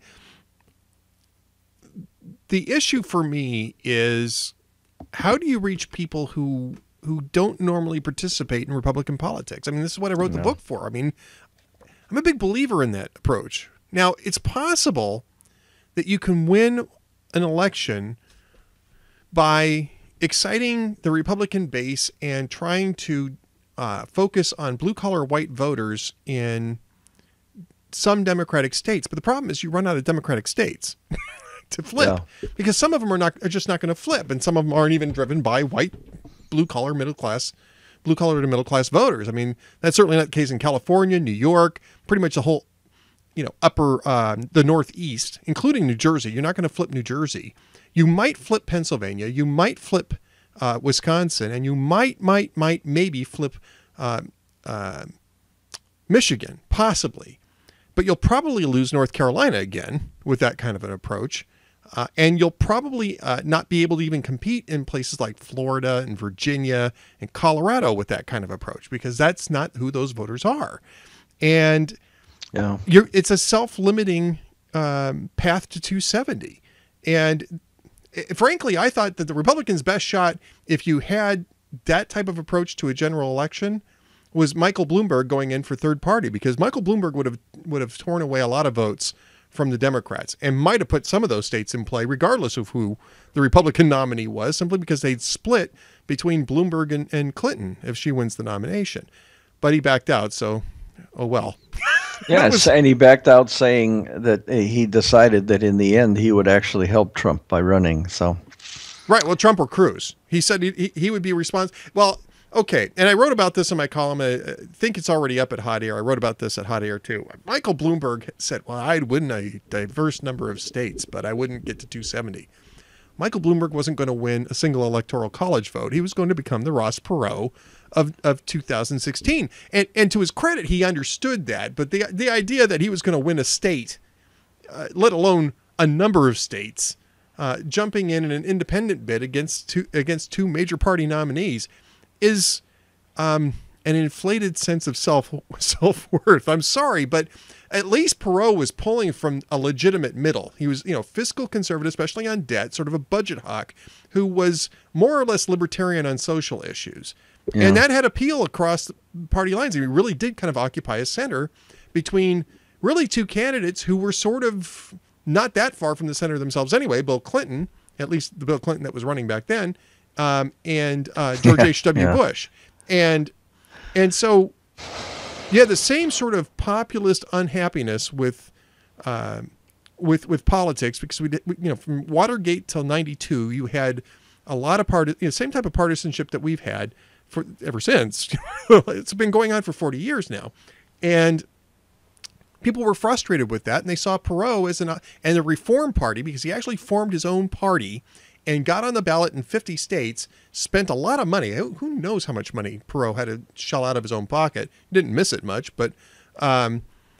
[SPEAKER 1] the issue for me is, how do you reach people who who don't normally participate in Republican politics? I mean, this is what I wrote the
[SPEAKER 2] No.
[SPEAKER 1] book for. I mean, I'm a big believer in that approach. Now, it's possible that you can win an election by exciting the Republican base and trying to uh, focus on blue-collar white voters in some Democratic states. But the problem is you run out of Democratic states. to flip,
[SPEAKER 2] Yeah.
[SPEAKER 1] because some of them are not are just not going to flip, and some of them aren't even driven by white, blue collar, middle class, blue collar to middle class voters. I mean, that's certainly not the case in California, New York, pretty much the whole, you know, upper um, the Northeast, including New Jersey. You're not going to flip New Jersey. You might flip Pennsylvania. You might flip uh, Wisconsin, and you might, might, might, maybe flip uh, uh, Michigan, possibly. But you'll probably lose North Carolina again with that kind of an approach. Uh, and you'll probably uh, not be able to even compete in places like Florida and Virginia and Colorado with that kind of approach, because that's not who those voters are. And
[SPEAKER 2] Yeah.
[SPEAKER 1] you're, it's a self-limiting um, path to two seventy. And uh, frankly, I thought that the Republicans' best shot, if you had that type of approach to a general election, was Michael Bloomberg going in for third party, because Michael Bloomberg would have would have torn away a lot of votes from the Democrats and might have put some of those states in play, regardless of who the Republican nominee was, simply because they'd split between Bloomberg and, and Clinton if she wins the nomination. But he backed out, so oh well.
[SPEAKER 2] Yes, was, and he backed out saying that he decided that in the end he would actually help Trump by running. So,
[SPEAKER 1] right. Well, Trump or Cruz. He said he he, he would be responsible. Well. Okay, and I wrote about this in my column. I think it's already up at Hot Air. I wrote about this at Hot Air too. Michael Bloomberg said, well, I'd win a diverse number of states, but I wouldn't get to two seventy. Michael Bloomberg wasn't going to win a single electoral college vote. He was going to become the Ross Perot of, of two thousand sixteen. And and to his credit, he understood that. But the, the idea that he was going to win a state, uh, let alone a number of states, uh, jumping in in an independent bid against two, against two major party nominees, is um, an inflated sense of self self-worth. I'm sorry, but at least Perot was pulling from a legitimate middle. He was, you know, fiscal conservative, especially on debt, sort of a budget hawk, who was more or less libertarian on social issues. Yeah. And that had appeal across party lines. He really did kind of occupy a center between really two candidates who were sort of not that far from the center themselves anyway. Bill Clinton, at least the Bill Clinton that was running back then, Um, and uh, George H W. Yeah. Bush. And and so, yeah, the same sort of populist unhappiness with uh, with with politics, because we, did, we you know, from Watergate till ninety-two, you had a lot of part, you know, same type of partisanship that we've had for ever since. It's been going on for forty years now, and people were frustrated with that, and they saw Perot as an and the Reform Party, because he actually formed his own party and got on the ballot in fifty states, spent a lot of money. Who knows how much money Perot had to shell out of his own pocket. Didn't miss it much, but um,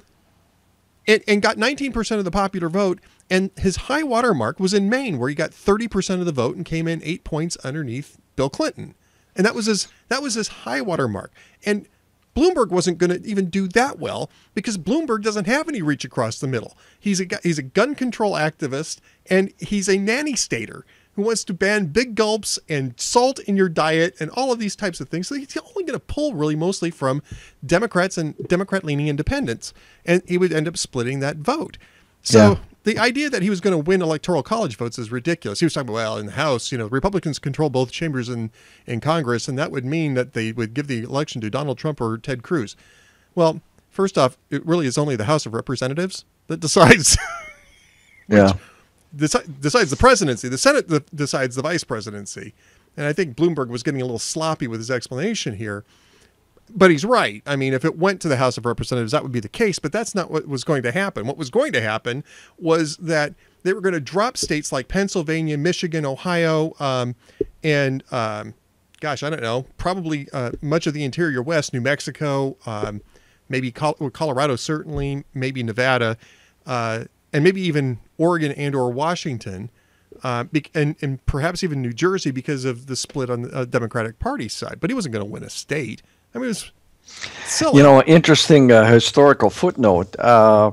[SPEAKER 1] and, and got nineteen percent of the popular vote. And his high water mark was in Maine, where he got thirty percent of the vote and came in eight points underneath Bill Clinton. And that was his that was his high water mark. And Bloomberg wasn't going to even do that well, because Bloomberg doesn't have any reach across the middle. He's a he's a gun control activist, and he's a nanny stater who wants to ban big gulps and salt in your diet and all of these types of things. So he's only going to pull really mostly from Democrats and Democrat-leaning independents, and he would end up splitting that vote. So yeah. The idea that he was going to win electoral college votes is ridiculous. He was talking about, well, in the House, you know, Republicans control both chambers in, in Congress, and that would mean that they would give the election to Donald Trump or Ted Cruz. Well, first off, it really is only the House of Representatives that decides.
[SPEAKER 2] Yeah.
[SPEAKER 1] Deci- decides the presidency. The Senate th- decides the vice presidency. And I think Bloomberg was getting a little sloppy with his explanation here. But he's right. I mean, if it went to the House of Representatives, that would be the case. But that's not what was going to happen. What was going to happen was that they were going to drop states like Pennsylvania, Michigan, Ohio, um, and, um, gosh, I don't know, probably uh, much of the interior West, New Mexico, um, maybe Col- Colorado, certainly, maybe Nevada, uh, and maybe even Oregon and or Washington, uh, and, and perhaps even New Jersey, because of the split on the uh, Democratic Party side. But he wasn't going to win a state. I mean, it was silly.
[SPEAKER 2] You know, interesting uh, historical footnote. Uh,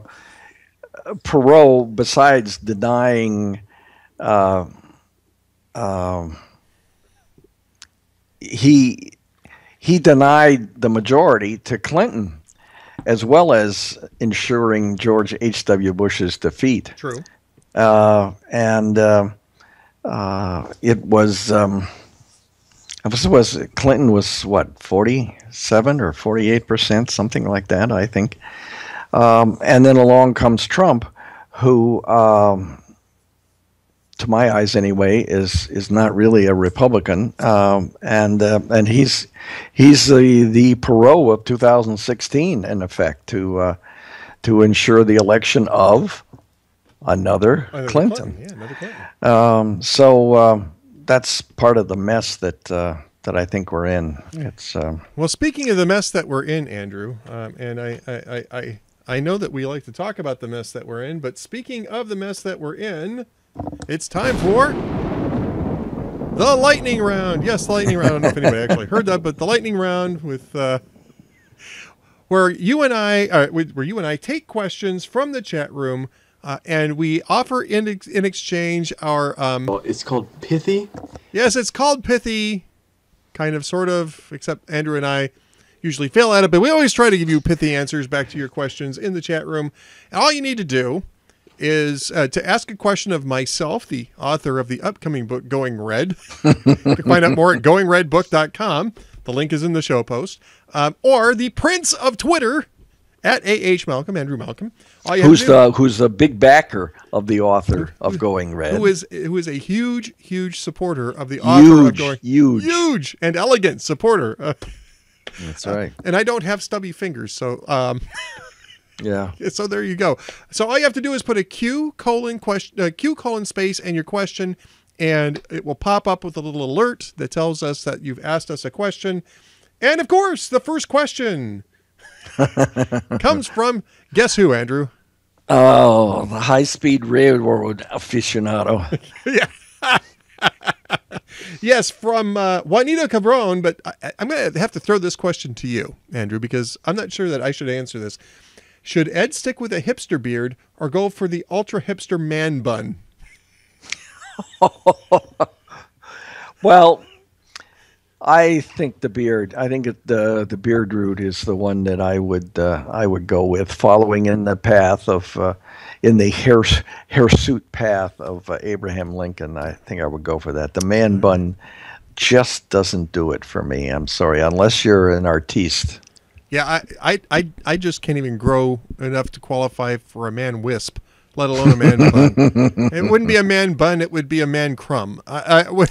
[SPEAKER 2] Perot, besides denying, uh, uh, he he denied the majority to Clinton, as well as ensuring George H W. Bush's defeat.
[SPEAKER 1] True.
[SPEAKER 2] Uh, and uh, uh, it was. Um, It was Clinton was what, forty-seven or forty-eight percent, something like that, I think. Um, and then along comes Trump, who um, to my eyes anyway, is is not really a Republican, um, and uh, and he's he's the the Perot of two thousand sixteen, in effect, to uh, to ensure the election of another,
[SPEAKER 1] Another
[SPEAKER 2] Clinton.
[SPEAKER 1] Clinton. Yeah, another Clinton.
[SPEAKER 2] Um, so um, that's part of the mess that uh, that I think we're in. It's um,
[SPEAKER 1] Well, speaking of the mess that we're in, Andrew, um, and I, I, I, I, I know that we like to talk about the mess that we're in, but speaking of the mess that we're in, it's time for the lightning round. Yes, the lightning round. I don't know if anybody actually heard that, but the lightning round with uh, where you and I, uh, where you and I take questions from the chat room, uh, and we offer in ex- in exchange our. Um,
[SPEAKER 3] Well, it's called Pithy.
[SPEAKER 1] yes, it's called pithy, kind of, sort of, except Andrew and I usually fail at it, but we always try to give you pithy answers back to your questions in the chat room. And all you need to do is uh, to ask a question of myself, the author of the upcoming book, Going Red. You can find out more at going red book dot com. The link is in the show post. Um, or the Prince of Twitter, at A H Malcolm, Andrew Malcolm. All you have
[SPEAKER 2] who's
[SPEAKER 1] to do-
[SPEAKER 2] the who's the big backer of the author of Going Red?
[SPEAKER 1] who is who is a huge, huge supporter of the author of
[SPEAKER 2] Huge,
[SPEAKER 1] Going
[SPEAKER 2] huge.
[SPEAKER 1] huge and elegant supporter. Uh,
[SPEAKER 2] That's right.
[SPEAKER 1] and I don't have stubby fingers, so um,
[SPEAKER 2] Yeah.
[SPEAKER 1] so there you go. So all you have to do is put a Q colon question, uh, Q colon space, and your question, and it will pop up with a little alert that tells us that you've asked us a question. And of course, the first question comes from guess who, Andrew?
[SPEAKER 2] Oh, the high-speed railroad aficionado.
[SPEAKER 1] Yeah. Yes, from uh, Juanito Cabron, but I, I'm going to have to throw this question to you, Andrew, because I'm not sure that I should answer this. Should Ed stick with a hipster beard or go for the ultra hipster man bun?
[SPEAKER 2] Well, I think the beard. I think it, the the beard route is the one that I would uh, I would go with, following in the path of uh, in the hair hirsute path of uh, Abraham Lincoln. I think I would go for that. The man bun just doesn't do it for me. I'm sorry, unless you're an artiste.
[SPEAKER 1] Yeah, I, I, I, I just can't even grow enough to qualify for a man wisp, let alone a man bun. It wouldn't be a man bun; it would be a man crumb. I, I would.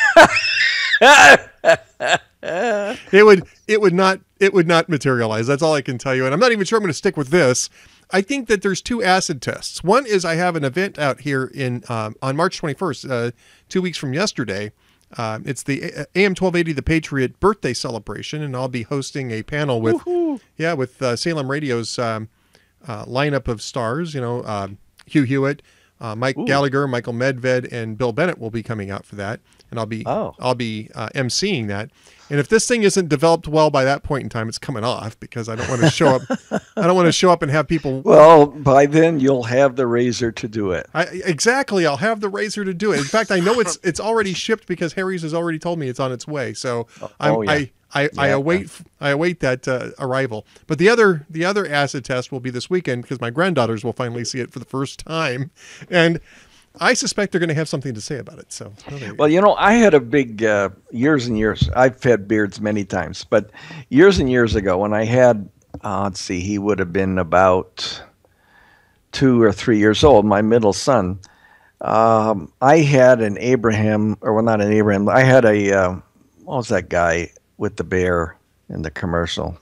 [SPEAKER 1] it would it would not it would not materialize. That's all I can tell you. And I'm not even sure I'm going to stick with this. I think that there's two acid tests. One is I have an event out here in um, on March twenty-first, uh, two weeks from yesterday. Um, it's the A M twelve eighty The Patriot birthday celebration, and I'll be hosting a panel with Woo-hoo. yeah with uh, Salem Radio's um, uh, lineup of stars. You know, uh, Hugh Hewitt, uh, Mike Ooh. Gallagher, Michael Medved, and Bill Bennett will be coming out for that, and I'll be oh. I'll be uh, emceeing that. And if this thing isn't developed well by that point in time, it's coming off, because I don't want to show up. I don't want to show up and have people.
[SPEAKER 2] Well, by then you'll have the razor to do it.
[SPEAKER 1] I, exactly, I'll have the razor to do it. In fact, I know it's it's already shipped because Harry's has already told me it's on its way. So I'm, oh, yeah. I I, yeah. I await I await that uh, arrival. But the other the other acid test will be this weekend, because my granddaughters will finally see it for the first time, and I suspect they're going to have something to say about it. So, oh, you
[SPEAKER 2] well, you know, I had a big uh, years and years. I've had beards many times, but years and years ago, when I had, uh, let's see, he would have been about two or three years old. My middle son, um, I had an Abraham, or well, not an Abraham. I had a uh, what was that guy with the bear in the commercial?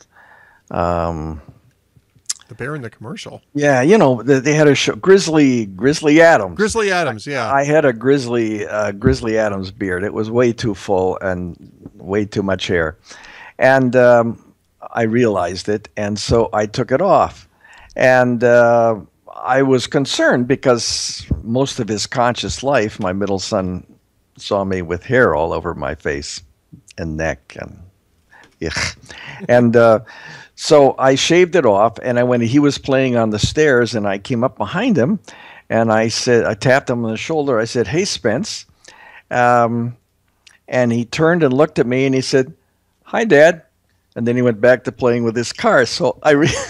[SPEAKER 2] Um,
[SPEAKER 1] The bear in the commercial.
[SPEAKER 2] Yeah, you know, they had a show, Grizzly Grizzly Adams.
[SPEAKER 1] Grizzly Adams, yeah.
[SPEAKER 2] I had a Grizzly uh, Grizzly Adams beard. It was way too full and way too much hair, and um, I realized it, and so I took it off, and uh, I was concerned because most of his conscious life, my middle son saw me with hair all over my face and neck, and ugh. and. Uh, So I shaved it off, and I when he was playing on the stairs, and I came up behind him, and I said, I tapped him on the shoulder. I said, "Hey, Spence," um, and he turned and looked at me, and he said, "Hi, Dad," and then he went back to playing with his car. So I re-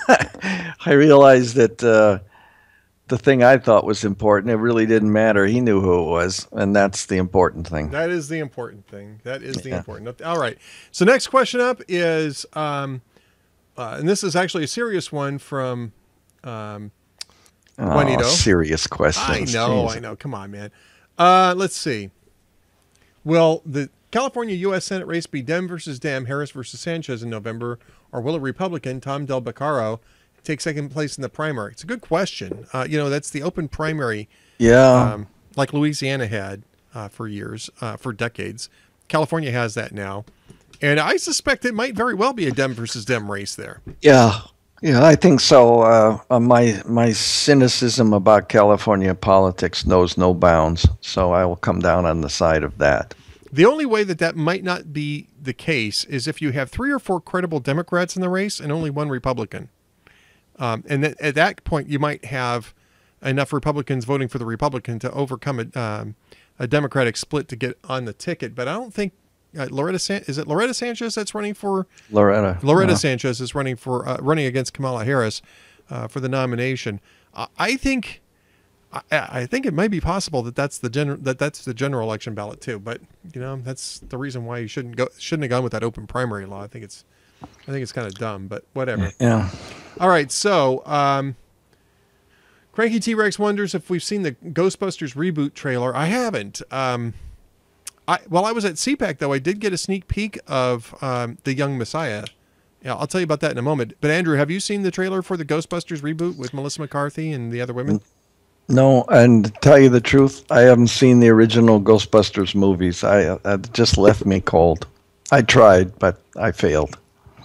[SPEAKER 2] I realized that uh, the thing I thought was important, it really didn't matter. He knew who it was, and that's the important thing.
[SPEAKER 1] That is the important thing. That is the yeah. important. All right. So next question up is. Um, Uh, and this is actually a serious one from um,
[SPEAKER 2] oh,
[SPEAKER 1] Juanito.
[SPEAKER 2] Serious questions.
[SPEAKER 1] I know,
[SPEAKER 2] Jeez.
[SPEAKER 1] I know. Come on, man. Uh, let's see. Will the California U S Senate race be Dem versus Dem, Harris versus Sanchez in November, or will a Republican, Tom Del Beccaro, take second place in the primary? It's a good question. Uh, you know, that's the open primary,
[SPEAKER 2] Yeah.
[SPEAKER 1] um, like Louisiana had uh, for years, uh, for decades. California has that now. And I suspect it might very well be a Dem versus Dem race there.
[SPEAKER 2] Yeah. Yeah, I think so. Uh, uh, my my cynicism about California politics knows no bounds, so I will come down on the side of that.
[SPEAKER 1] The only way that that might not be the case is if you have three or four credible Democrats in the race and only one Republican. Um, and th- at that point, you might have enough Republicans voting for the Republican to overcome a, um, a Democratic split to get on the ticket. But I don't think uh, Loretta San- is it Loretta Sanchez that's running for
[SPEAKER 2] Loretta.
[SPEAKER 1] Loretta
[SPEAKER 2] yeah.
[SPEAKER 1] Sanchez is running for uh, running against Kamala Harris uh, for the nomination. I, I think I, I think it might be possible that that's the general that that's the general election ballot too. But you know that's the reason why you shouldn't go shouldn't have gone with that open primary law. I think it's I think it's kind of dumb, but whatever.
[SPEAKER 2] Yeah.
[SPEAKER 1] All right, so um, Cranky T-Rex wonders if we've seen the Ghostbusters reboot trailer. I haven't. Um, I, while I was at C PAC, though, I did get a sneak peek of um, The Young Messiah. Yeah, I'll tell you about that in a moment. But, Andrew, have you seen the trailer for the Ghostbusters reboot with Melissa McCarthy and the other women?
[SPEAKER 2] No, and to tell you the truth, I haven't seen the original Ghostbusters movies. I it just left me cold. I tried, but I failed.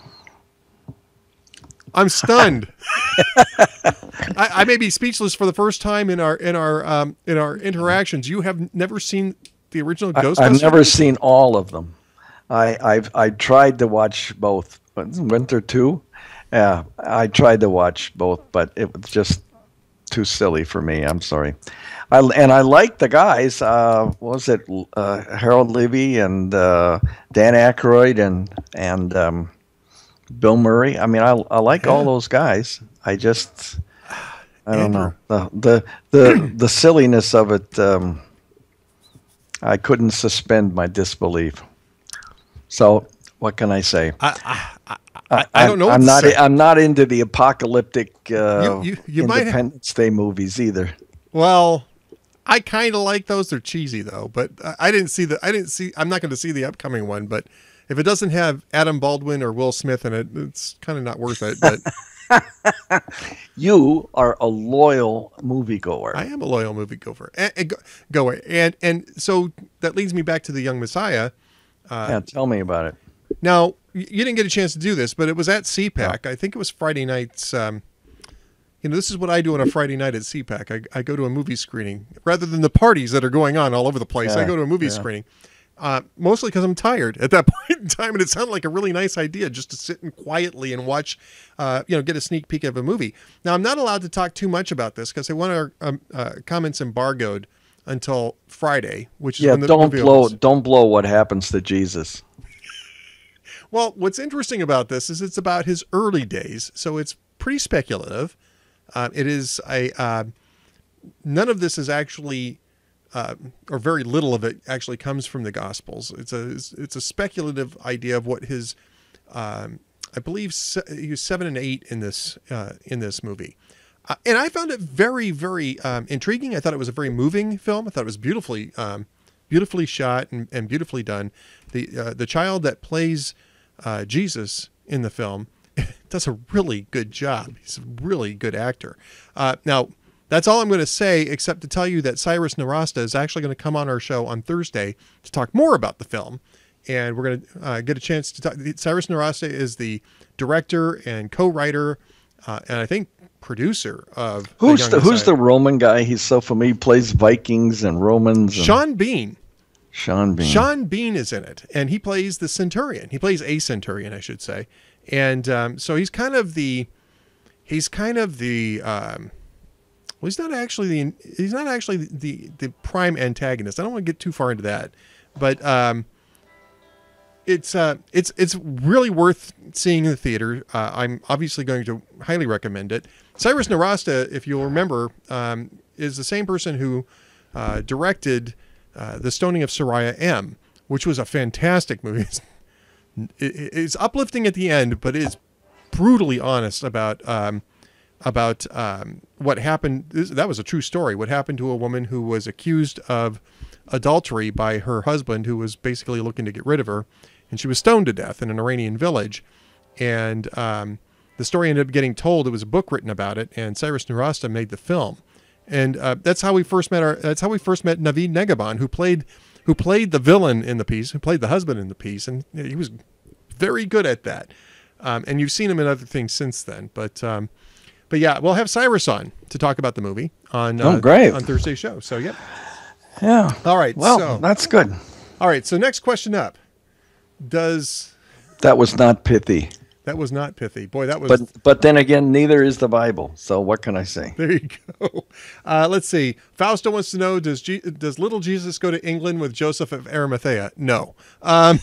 [SPEAKER 1] I'm stunned. I, I may be speechless for the first time in our in our um, in our interactions. You have never seen the original Ghostbusters?
[SPEAKER 2] I, I've never seen all of them. I I've I tried to watch both. Winter two, yeah, I tried to watch both, but it was just too silly for me. I'm sorry. I and I like the guys. Uh, what was it uh, Harold Levy and uh, Dan Aykroyd and and um, Bill Murray? I mean, I I like
[SPEAKER 1] Yeah.
[SPEAKER 2] all those guys. I just I don't
[SPEAKER 1] Andrew.
[SPEAKER 2] know the the the the silliness of it. Um, I couldn't suspend my disbelief. So what can I say?
[SPEAKER 1] I, I, I, I don't know. what
[SPEAKER 2] I'm
[SPEAKER 1] to
[SPEAKER 2] not.
[SPEAKER 1] say.
[SPEAKER 2] I'm not into the apocalyptic uh,
[SPEAKER 1] You- you- you might have-
[SPEAKER 2] Independence Day movies either.
[SPEAKER 1] Well, I kind of like those. They're cheesy though, but I- I didn't see the. I didn't see. I'm not going to see the upcoming one. But if it doesn't have Adam Baldwin or Will Smith in it, it's kind of not worth it. But
[SPEAKER 2] You are a loyal moviegoer.
[SPEAKER 1] I am a loyal moviegoer. And, and go, goer. and and so that leads me back to the Young Messiah.
[SPEAKER 2] yeah, tell me about it.
[SPEAKER 1] Now y- you didn't get a chance to do this, but it was at C PAC. I think it was Friday nights. Um, you know, this is what I do on a Friday night at C PAC. I, I go to a movie screening rather than the parties that are going on all over the place. I
[SPEAKER 2] Yeah,
[SPEAKER 1] go to a movie
[SPEAKER 2] yeah.
[SPEAKER 1] screening, uh, mostly because I'm tired at that point in time, and it sounded like a really nice idea just to sit and quietly and watch, uh, you know, get a sneak peek of a movie. Now I'm not allowed to talk too much about this because I want our um, uh, comments embargoed until Friday, which is
[SPEAKER 2] Yeah,
[SPEAKER 1] when the
[SPEAKER 2] don't
[SPEAKER 1] movie
[SPEAKER 2] blow.
[SPEAKER 1] opens.
[SPEAKER 2] Don't blow what happens to Jesus.
[SPEAKER 1] Well, what's interesting about this is it's about his early days, so it's pretty speculative. Uh, it is a uh, none of this is actually, uh, or very little of it actually comes from the Gospels. It's a it's a speculative idea of what his, um, I believe se- he was seven and eight in this uh, in this movie, uh, and I found it very very um, intriguing. I thought it was a very moving film. I thought it was beautifully um, beautifully shot and, and beautifully done. The uh, the child that plays uh, Jesus in the film does a really good job. He's a really good actor. Uh, now, that's all I'm going to say, except to tell you that Cyrus Narasta is actually going to come on our show on Thursday to talk more about the film. And we're going to uh, get a chance to talk. Cyrus Narasta is the director and co-writer, uh, and I think producer of
[SPEAKER 2] Who's
[SPEAKER 1] Young
[SPEAKER 2] the Who's
[SPEAKER 1] Messiah.
[SPEAKER 2] the Roman guy? He's so familiar. He plays Vikings and Romans. And
[SPEAKER 1] Sean Bean.
[SPEAKER 2] Sean Bean.
[SPEAKER 1] Sean Bean is in it, and he plays the Centurion. He plays a Centurion, I should say. And um, so he's kind of the, he's kind of the, um, well, he's not actually the, he's not actually the, the, the prime antagonist. I don't want to get too far into that, but um, it's, uh, it's, it's really worth seeing in the theater. Uh, I'm obviously going to highly recommend it. Cyrus Narasta, if you'll remember, um, is the same person who uh, directed uh, The Stoning of Soraya M., which was a fantastic movie. It, it's uplifting at the end, but it is brutally honest about um, about um, what happened. This, that was a true story. What happened to a woman who was accused of adultery by her husband, who was basically looking to get rid of her, and she was stoned to death in an Iranian village. And um, the story ended up getting told. There was a book written about it, and Cyrus Nowrasteh made the film. And uh, that's how we first met our. That's how we first met Navid Negahban, who played, who played the villain in the piece, who played the husband in the piece, and he was very good at that. Um, and you've seen him in other things since then. But um, but yeah, we'll have Cyrus on to talk about the movie on uh,
[SPEAKER 2] oh, great.
[SPEAKER 1] on Thursday's show. So yep.
[SPEAKER 2] Yeah.
[SPEAKER 1] All right.
[SPEAKER 2] Well,
[SPEAKER 1] so,
[SPEAKER 2] that's good.
[SPEAKER 1] All right. So next question up. Does
[SPEAKER 2] that was not pithy.
[SPEAKER 1] That was not pithy. Boy, that was.
[SPEAKER 2] But but then again, neither is the Bible. So what can I say?
[SPEAKER 1] There you go. Uh, let's see. Fausto wants to know: Does G- does little Jesus go to England with Joseph of Arimathea? No. Um,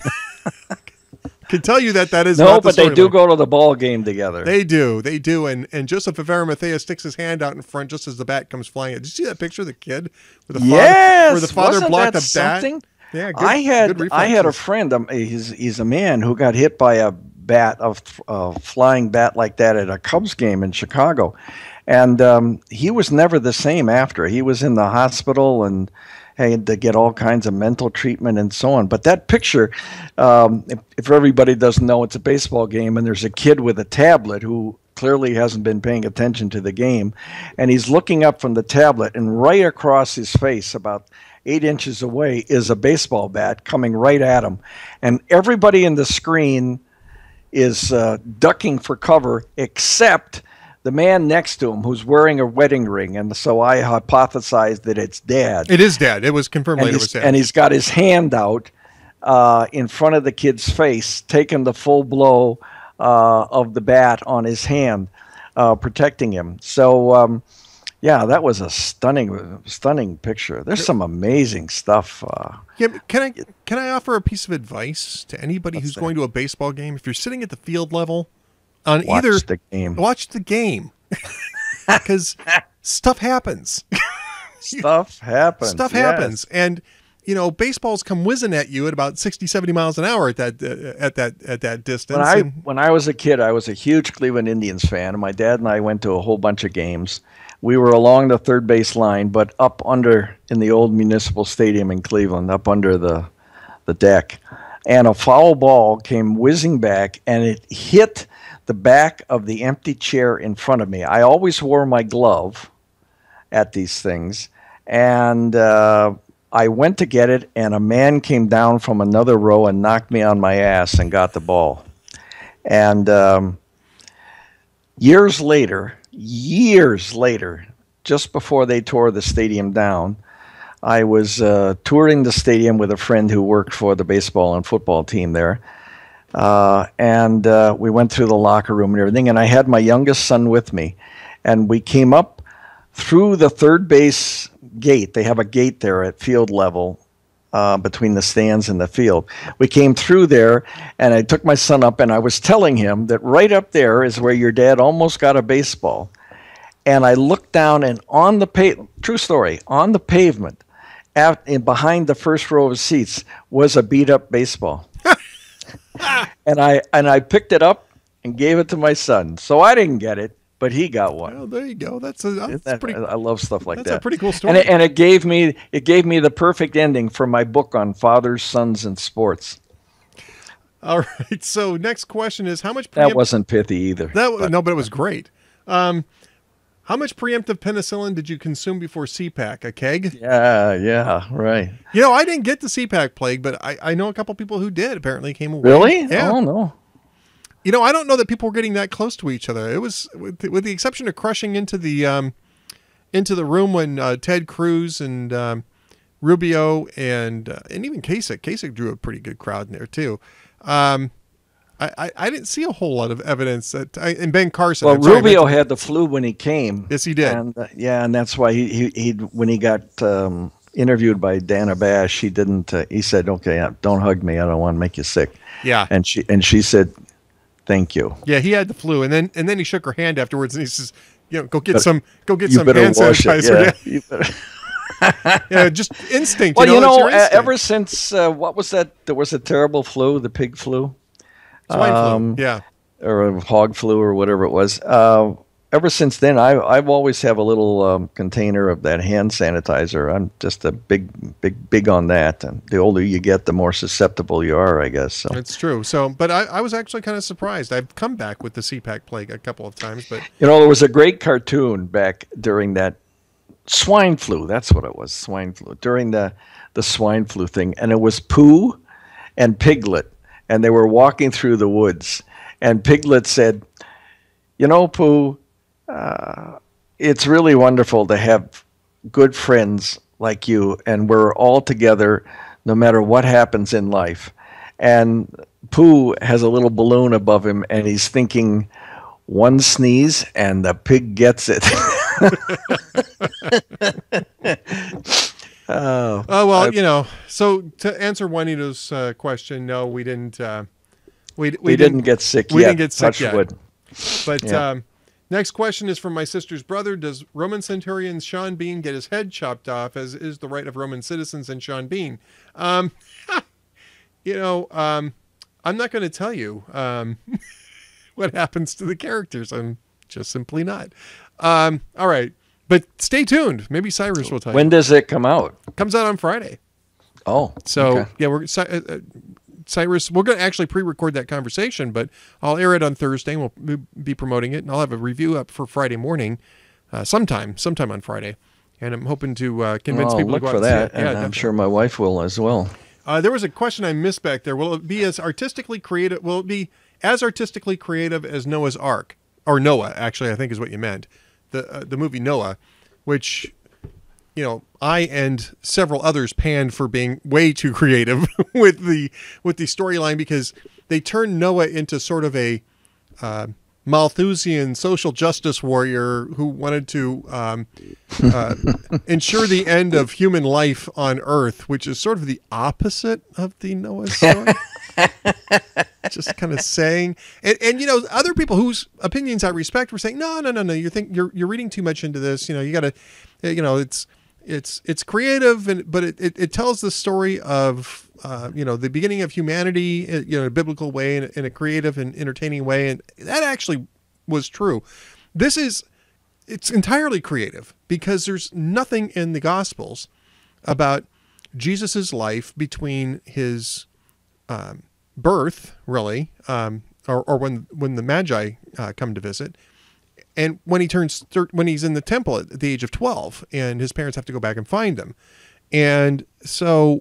[SPEAKER 1] can tell you that that is
[SPEAKER 2] no,
[SPEAKER 1] not the
[SPEAKER 2] but they do
[SPEAKER 1] line.
[SPEAKER 2] go to the ball game together.
[SPEAKER 1] They do, they do, and and Joseph of Arimathea sticks his hand out in front just as the bat comes flying. Did you see that picture of the kid with the
[SPEAKER 2] yes,
[SPEAKER 1] father, where the father
[SPEAKER 2] wasn't
[SPEAKER 1] blocked
[SPEAKER 2] that
[SPEAKER 1] the bat?
[SPEAKER 2] something?
[SPEAKER 1] Yeah, good,
[SPEAKER 2] I had
[SPEAKER 1] good
[SPEAKER 2] I had a
[SPEAKER 1] reflexes.
[SPEAKER 2] friend. Um, he's he's a man who got hit by a bat, a uh, flying bat like that at a Cubs game in Chicago, and um, he was never the same after. He was in the hospital and had to get all kinds of mental treatment and so on. But that picture, um, if, if everybody doesn't know, it's a baseball game, and there's a kid with a tablet who clearly hasn't been paying attention to the game, and he's looking up from the tablet, and right across his face, about eight inches away, is a baseball bat coming right at him. And everybody in the screen is uh, ducking for cover except the man next to him who's wearing a wedding ring. And so I hypothesized that it's Dad.
[SPEAKER 1] It is Dad. It was confirmed
[SPEAKER 2] and
[SPEAKER 1] later. It
[SPEAKER 2] he's,
[SPEAKER 1] was Dad.
[SPEAKER 2] and he's got his hand out uh, in front of the kid's face, taking the full blow uh, of the bat on his hand, uh, protecting him. So, um, yeah, that was a stunning, stunning picture. There's some amazing stuff. Uh,
[SPEAKER 1] Yeah, but can I can I offer a piece of advice to anybody
[SPEAKER 2] Let's
[SPEAKER 1] who's
[SPEAKER 2] see.
[SPEAKER 1] going to a baseball game? If you're sitting at the field level, on
[SPEAKER 2] watch
[SPEAKER 1] either
[SPEAKER 2] the game.
[SPEAKER 1] watch the game, because stuff happens.
[SPEAKER 2] Stuff happens.
[SPEAKER 1] Stuff
[SPEAKER 2] yes.
[SPEAKER 1] happens, and you know baseballs come whizzing at you at about sixty, seventy miles an hour at that uh, at that at that distance.
[SPEAKER 2] When I
[SPEAKER 1] and,
[SPEAKER 2] when I was a kid, I was a huge Cleveland Indians fan, and my dad and I went to a whole bunch of games. We were along the third base line, but up under in the old Municipal Stadium in Cleveland, up under the the deck, and a foul ball came whizzing back, and it hit the back of the empty chair in front of me. I always wore my glove at these things, and uh, I went to get it, and a man came down from another row and knocked me on my ass and got the ball. And um, years later, years later, just before they tore the stadium down, I was uh, touring the stadium with a friend who worked for the baseball and football team there. Uh, and uh, we went through the locker room and everything, and I had my youngest son with me. And we came up through the third base gate. They have a gate there at field level uh, between the stands and the field. We came through there, and I took my son up, and I was telling him that right up there is where your dad almost got a baseball. And I looked down, and on the pa- true story, on the pavement, at, in behind the first row of seats, was a beat-up baseball. and I and I picked it up and gave it to my son. So I didn't get it, but he got one.
[SPEAKER 1] well, there you go. That's a that's
[SPEAKER 2] That-
[SPEAKER 1] pretty.
[SPEAKER 2] I love stuff like
[SPEAKER 1] That's
[SPEAKER 2] that.
[SPEAKER 1] a pretty cool story.
[SPEAKER 2] And it, and it gave me it gave me the perfect ending for my book on fathers, sons, and sports.
[SPEAKER 1] All right. So next question is how much
[SPEAKER 2] That
[SPEAKER 1] preempt-
[SPEAKER 2] wasn't pithy either.
[SPEAKER 1] that
[SPEAKER 2] but-
[SPEAKER 1] no, but it was great. Um, how much preemptive penicillin did you consume before C PAC? A keg?
[SPEAKER 2] yeah, yeah, right.
[SPEAKER 1] You know, I didn't get the C PAC plague, but I, I know a couple people who did. Apparently, came away.
[SPEAKER 2] Really?
[SPEAKER 1] Yeah.
[SPEAKER 2] Oh no.
[SPEAKER 1] You know, I don't know that people were getting that close to each other. It was, with the, with the exception of crushing into the um, into the room when uh, Ted Cruz and um, Rubio and uh, and even Kasich. Kasich drew a pretty good crowd in there too. Um, I, I, I didn't see a whole lot of evidence that. I, and Ben Carson.
[SPEAKER 2] Well,
[SPEAKER 1] I'm sorry, I
[SPEAKER 2] Rubio
[SPEAKER 1] meant to-
[SPEAKER 2] had the flu when he came.
[SPEAKER 1] Yes, he did.
[SPEAKER 2] And uh, yeah, and that's why he he he when he got um, interviewed by Dana Bash, he didn't. Uh, he said, "Okay, uh, don't hug me. I don't want to make you sick."
[SPEAKER 1] Yeah.
[SPEAKER 2] And she and she said, "Thank you."
[SPEAKER 1] Yeah, he had the flu, and then and then he shook her hand afterwards, and he says, "You know, go get
[SPEAKER 2] But
[SPEAKER 1] some, go get
[SPEAKER 2] You
[SPEAKER 1] some
[SPEAKER 2] better
[SPEAKER 1] hand
[SPEAKER 2] wash it.
[SPEAKER 1] sanitizer."
[SPEAKER 2] Yeah. You better-
[SPEAKER 1] Yeah, yeah, just instinct.
[SPEAKER 2] Well,
[SPEAKER 1] you know,
[SPEAKER 2] you
[SPEAKER 1] it's
[SPEAKER 2] know,
[SPEAKER 1] your
[SPEAKER 2] uh,
[SPEAKER 1] instinct.
[SPEAKER 2] ever since uh, what was that? There was a terrible flu, the pig flu,
[SPEAKER 1] Swine
[SPEAKER 2] um,
[SPEAKER 1] flu. Yeah,
[SPEAKER 2] or a hog flu, or whatever it was. Uh, ever since then, I, I've always have a little um, container of that hand sanitizer. I'm just a big, big, big on that. And the older you get, the more susceptible you are, I guess. So
[SPEAKER 1] It's true. So, but I, I was actually kind of surprised. I've come back with the C PAC plague a couple of times, but
[SPEAKER 2] you know, there was a great cartoon back during that swine flu. That's what it was, swine flu. During the the swine flu thing, and it was Pooh and Piglet, and they were walking through the woods, and Piglet said, "You know, Pooh, uh, it's really wonderful to have good friends like you, and we're all together no matter what happens in life." And Pooh has a little balloon above him, and he's thinking, one sneeze, and the pig gets it.
[SPEAKER 1] Oh, oh well, I, you know. So to answer Juanito's uh, question, no, we didn't. Uh, we, we
[SPEAKER 2] we
[SPEAKER 1] didn't,
[SPEAKER 2] didn't get sick
[SPEAKER 1] we
[SPEAKER 2] yet.
[SPEAKER 1] didn't get sick
[SPEAKER 2] Touch
[SPEAKER 1] yet.
[SPEAKER 2] wood.
[SPEAKER 1] But
[SPEAKER 2] Yeah.
[SPEAKER 1] um, next question is from my sister's brother. Does Roman centurion Sean Bean get his head chopped off, as is the right of Roman citizens and Sean Bean? Um, you know, um, I'm not going to tell you um, what happens to the characters. I'm just simply not. Um, all right. But stay tuned. Maybe Cyrus will tell
[SPEAKER 2] When
[SPEAKER 1] you.
[SPEAKER 2] does it come out?
[SPEAKER 1] Comes out on Friday.
[SPEAKER 2] Oh,
[SPEAKER 1] So
[SPEAKER 2] okay.
[SPEAKER 1] yeah, we're uh, uh, Cyrus. We're going to actually pre-record that conversation, but I'll air it on Thursday. And we'll be promoting it, and I'll have a review up for Friday morning, uh, sometime, sometime on Friday. And I'm hoping to uh, convince
[SPEAKER 2] I'll
[SPEAKER 1] people
[SPEAKER 2] look
[SPEAKER 1] to go out
[SPEAKER 2] for
[SPEAKER 1] and see
[SPEAKER 2] that,
[SPEAKER 1] it.
[SPEAKER 2] and
[SPEAKER 1] Yeah,
[SPEAKER 2] I'm
[SPEAKER 1] definitely.
[SPEAKER 2] sure my wife will as well.
[SPEAKER 1] Uh, there was a question I missed back there. Will it be as artistically creative? Will it be as artistically creative as Noah's Ark, or Noah? Actually, I think is what you meant. The uh, the movie Noah, which, you know, I and several others panned for being way too creative with the with the storyline, because they turned Noah into sort of a uh, Malthusian social justice warrior who wanted to um, uh, ensure the end of human life on Earth, which is sort of the opposite of the Noah story. Just kind of saying, and, and you know, other people whose opinions I respect were saying, no, no, no, no, you think you're you're reading too much into this. You know, you got to, you know, it's it's it's creative, and but it, it, it tells the story of uh, you know, the beginning of humanity, you know, in a biblical way, in a, in a creative and entertaining way, and that actually was true. This is it's entirely creative, because there's nothing in the Gospels about Jesus's life between his um, birth, really, um, or, or when when the Magi uh, come to visit, and when he turns thir- when he's in the temple at the age of twelve, and his parents have to go back and find him. And so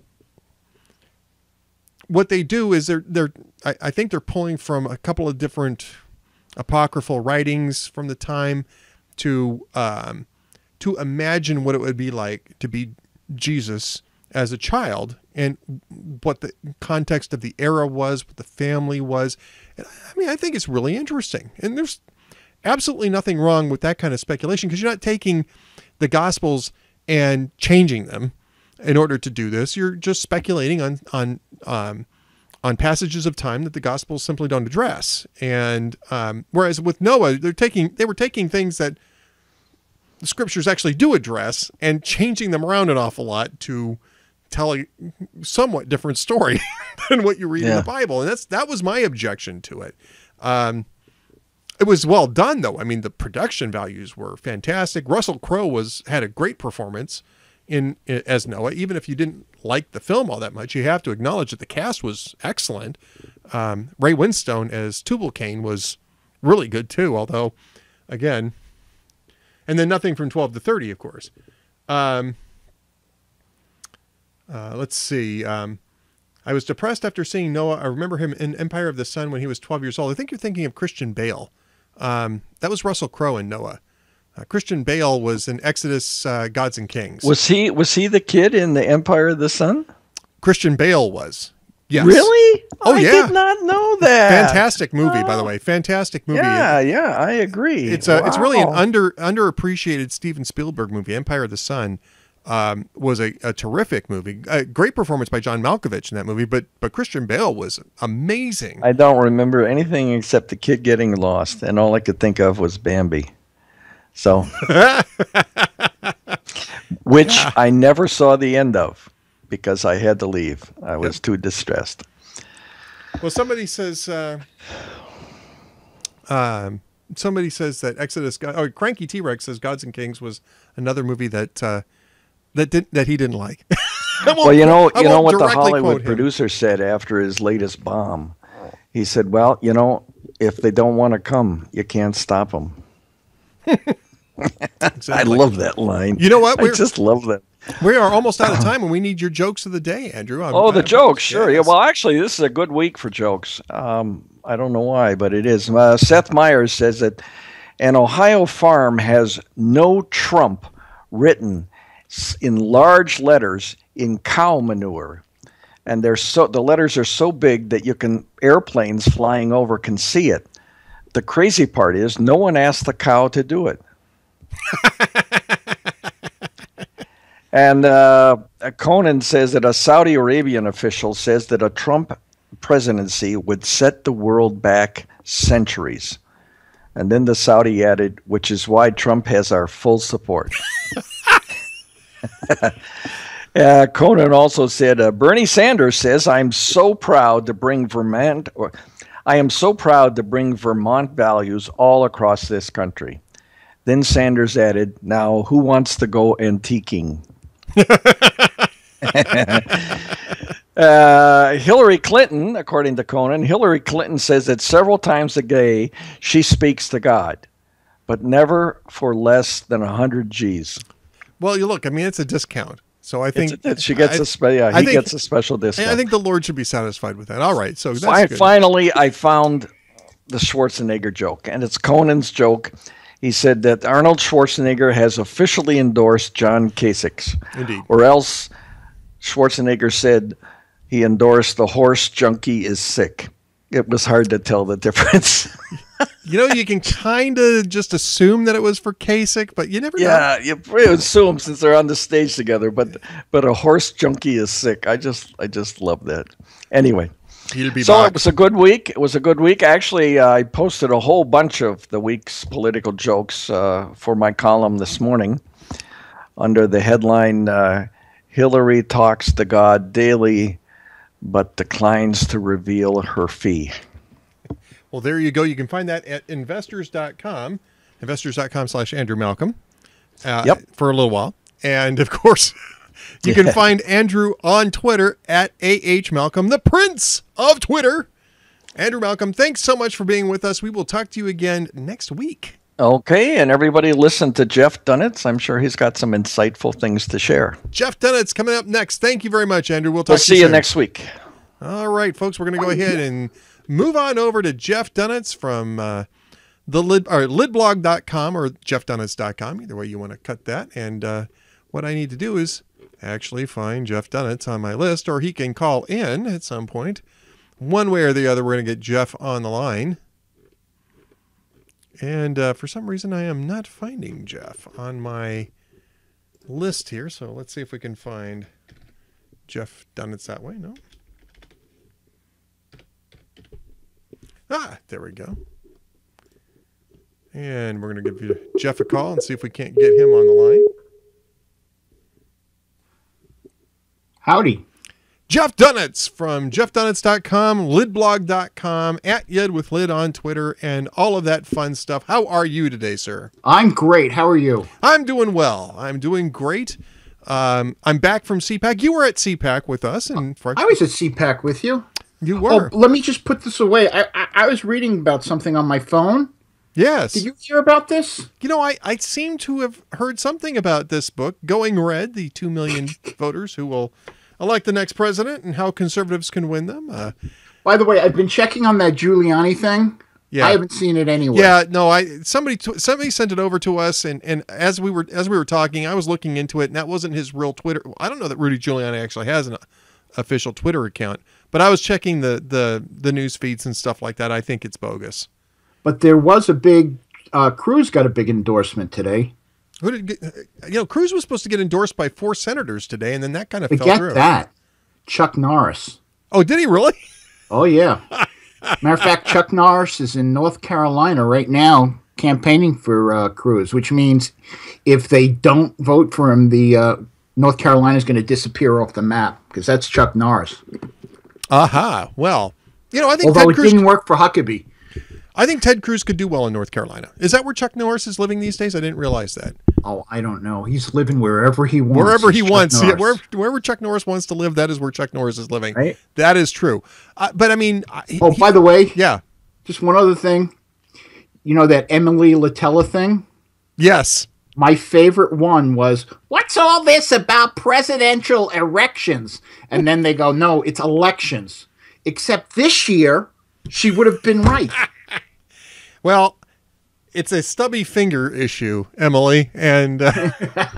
[SPEAKER 1] what they do is they're they're I, I think they're pulling from a couple of different apocryphal writings from the time to um, to imagine what it would be like to be Jesus as a child, and what the context of the era was, what the family was. And I mean, I think it's really interesting, and there's absolutely nothing wrong with that kind of speculation, because you're not taking the Gospels and changing them in order to do this. You're just speculating on on um, on passages of time that the Gospels simply don't address. And um, whereas with Noah, they're taking they were taking things that the Scriptures actually do address and changing them around an awful lot to tell a somewhat different story than what you read in
[SPEAKER 2] Yeah.
[SPEAKER 1] the Bible. And that's that was my objection to it. Um, it was well done, though. I mean, the production values were fantastic. Russell Crowe was had a great performance in, in as Noah. Even if you didn't like the film all that much, you have to acknowledge that the cast was excellent. Um, Ray Winstone as Tubal-Cain was really good too. Although, again, and then nothing from twelve to thirty, of course. Um, uh, let's see. Um, I was depressed after seeing Noah. I remember him in Empire of the Sun when he was twelve years old. I think you're thinking of Christian Bale. Um, that was Russell Crowe in Noah. Uh, Christian Bale was in Exodus, uh, Gods and Kings.
[SPEAKER 2] Was he was he the kid in the Empire of the Sun?
[SPEAKER 1] Christian Bale was. Yes.
[SPEAKER 2] Really?
[SPEAKER 1] Oh,
[SPEAKER 2] I
[SPEAKER 1] yeah.
[SPEAKER 2] did not know that.
[SPEAKER 1] Fantastic movie, by the way. Fantastic movie.
[SPEAKER 2] Yeah, yeah, I agree.
[SPEAKER 1] It's a, it's really an
[SPEAKER 2] Wow.
[SPEAKER 1] under underappreciated Steven Spielberg movie. Empire of the Sun um, was a, a terrific movie. A great performance by John Malkovich in that movie, but but Christian Bale was amazing.
[SPEAKER 2] I don't remember anything except the kid getting lost, and all I could think of was Bambi. So, which I never saw the end of because I had to leave. I was too distressed.
[SPEAKER 1] Well, somebody says, uh, um, somebody says that Exodus, oh, Cranky T-Rex says Gods and Kings was another movie that uh, that did that he didn't like.
[SPEAKER 2] Well, you know,
[SPEAKER 1] I
[SPEAKER 2] you know
[SPEAKER 1] won't
[SPEAKER 2] what the
[SPEAKER 1] directly
[SPEAKER 2] Hollywood
[SPEAKER 1] quote him.
[SPEAKER 2] producer said after his latest bomb. He said, "Well, you know, if they don't want to come, you can't stop them."
[SPEAKER 1] Exactly.
[SPEAKER 2] I love that line.
[SPEAKER 1] You know what?
[SPEAKER 2] I
[SPEAKER 1] We're-
[SPEAKER 2] just love that.
[SPEAKER 1] We are almost out of time, and we need your jokes of the day, Andrew. I'm,
[SPEAKER 2] Oh, the
[SPEAKER 1] I'm-
[SPEAKER 2] jokes, sure.
[SPEAKER 1] yes.
[SPEAKER 2] Yeah, well, actually, this is a good week for jokes. Um, I don't know why, but it is. Uh, Seth Meyers says that an Ohio farm has no Trump written s- in large letters in cow manure. And they're so the letters are so big that you can airplanes flying over can see it. The crazy part is no one asked the cow to do it. And uh, Conan says that a Saudi Arabian official says that a Trump presidency would set the world back centuries. And then the Saudi added, which is why Trump has our full support. uh, Conan also said, uh, Bernie Sanders says, I'm so proud to bring Vermont, or I am so proud to bring Vermont values all across this country. Then Sanders added, now who wants to go antiquing? uh, Hillary Clinton, according to Conan, Hillary Clinton says that several times a day she speaks to God, but never for less than one hundred G's.
[SPEAKER 1] Well, you look. I mean, it's a discount, so I think
[SPEAKER 2] It's, it's, she gets
[SPEAKER 1] I,
[SPEAKER 2] a spe- yeah,
[SPEAKER 1] I
[SPEAKER 2] he
[SPEAKER 1] think-
[SPEAKER 2] gets a special discount.
[SPEAKER 1] I think the Lord should be satisfied with that. All right, so that's
[SPEAKER 2] Fi-
[SPEAKER 1] good.
[SPEAKER 2] Finally, I found the Schwarzenegger joke, and it's Conan's joke. He said that Arnold Schwarzenegger has officially endorsed John Kasich.
[SPEAKER 1] Indeed.
[SPEAKER 2] Or else Schwarzenegger said he endorsed the horse junkie is sick. It was hard to tell the difference.
[SPEAKER 1] You know, you can kind of just assume that it was for Kasich, but you never know.
[SPEAKER 2] Yeah, you assume since they're on the stage together, but but a horse junkie is sick. I just I just love that. Anyway.
[SPEAKER 1] He'll be
[SPEAKER 2] So
[SPEAKER 1] back.
[SPEAKER 2] it was a good week. It was a good week. Actually, uh, I posted a whole bunch of the week's political jokes uh, for my column this morning under the headline, uh, Hillary talks to God daily, but declines to reveal her fee.
[SPEAKER 1] Well, there you go. You can find that at investors dot com, investors dot com slash Andrew Malcolm uh,
[SPEAKER 2] Yep.
[SPEAKER 1] for a little while. And, of course, you can find Andrew on Twitter at A H Malcolm, the Prince of Twitter. Andrew Malcolm, thanks so much for being with us. We will talk to you again next week.
[SPEAKER 2] Okay, and everybody listen to Jeff Dunitz. I'm sure he's got some insightful things to share.
[SPEAKER 1] Jeff Dunitz coming up next. Thank you very much, Andrew. We'll talk
[SPEAKER 2] We'll
[SPEAKER 1] to
[SPEAKER 2] see
[SPEAKER 1] you
[SPEAKER 2] you
[SPEAKER 1] soon.
[SPEAKER 2] next week.
[SPEAKER 1] All right, folks, we're going to go ahead and move on over to Jeff Dunitz from uh, the lid, or lidblog dot com or jeff dunitz dot com. Either way you want to cut that. And uh, what I need to do is actually find Jeff Dunitz on my list, or he can call in at some point. One way or the other, we're going to get Jeff on the line. And uh, for some reason, I am not finding Jeff on my list here. So let's see if we can find Jeff Dunitz that way. No? Ah, there we go. And we're going to give Jeff a call and see if we can't get him on the line.
[SPEAKER 3] Howdy.
[SPEAKER 1] Jeff Dunitz from jeff dunitz dot com, lidblog dot com, at Yed with Lid on Twitter, and all of that fun stuff. How are you today, sir?
[SPEAKER 3] I'm great. How are you?
[SPEAKER 1] I'm doing well. I'm doing great. Um, I'm back from C PAC. You were at C PAC with us. And
[SPEAKER 3] I was at C PAC with you.
[SPEAKER 1] You were.
[SPEAKER 3] Oh, let me just put this away. I, I, I was reading about something on my phone.
[SPEAKER 1] Yes.
[SPEAKER 3] Did you hear about this?
[SPEAKER 1] You know, I, I seem to have heard something about this book, Going Red, the two million voters who will elect the next president and how conservatives can win them. Uh,
[SPEAKER 3] By the way, I've been checking on that Giuliani thing.
[SPEAKER 1] Yeah.
[SPEAKER 3] I haven't seen it anywhere.
[SPEAKER 1] Yeah, no, I somebody t- somebody sent it over to us, and, and as we were as we were talking, I was looking into it, and that wasn't his real Twitter. I don't know that Rudy Giuliani actually has an official Twitter account, but I was checking the the the news feeds and stuff like that. I think it's bogus.
[SPEAKER 3] But there was a big, uh, Cruz got a big endorsement today.
[SPEAKER 1] Who did get, you know? Cruz was supposed to get endorsed by four senators today, and then that kind of fell
[SPEAKER 3] Forget
[SPEAKER 1] through.
[SPEAKER 3] that. Chuck Norris.
[SPEAKER 1] Oh, did he really?
[SPEAKER 3] Oh, yeah. Matter of fact, Chuck Norris is in North Carolina right now campaigning for uh, Cruz, which means if they don't vote for him, the uh, North Carolina is going to disappear off the map because that's Chuck Norris.
[SPEAKER 1] Aha. Well, you know, I think
[SPEAKER 3] Although
[SPEAKER 1] Ted
[SPEAKER 3] it
[SPEAKER 1] Cruz.
[SPEAKER 3] didn't work for Huckabee.
[SPEAKER 1] I think Ted Cruz could do well in North Carolina. Is that where Chuck Norris is living these days? I didn't realize that.
[SPEAKER 3] Oh, I don't know. He's living wherever he wants.
[SPEAKER 1] Wherever he
[SPEAKER 3] Chuck
[SPEAKER 1] wants. Yeah,
[SPEAKER 3] Norris.
[SPEAKER 1] wherever, wherever Chuck Norris wants to live, that is where Chuck Norris is living.
[SPEAKER 3] Right.
[SPEAKER 1] That is true. Uh, but I mean, he,
[SPEAKER 3] Oh, by the way,
[SPEAKER 1] yeah.
[SPEAKER 3] just one other thing. You know that Emily Latella thing?
[SPEAKER 1] Yes.
[SPEAKER 3] My favorite one was, what's all this about presidential erections? And then they go, no, it's elections. Except this year, she would have been right.
[SPEAKER 1] Well, it's a stubby finger issue, Emily. And uh,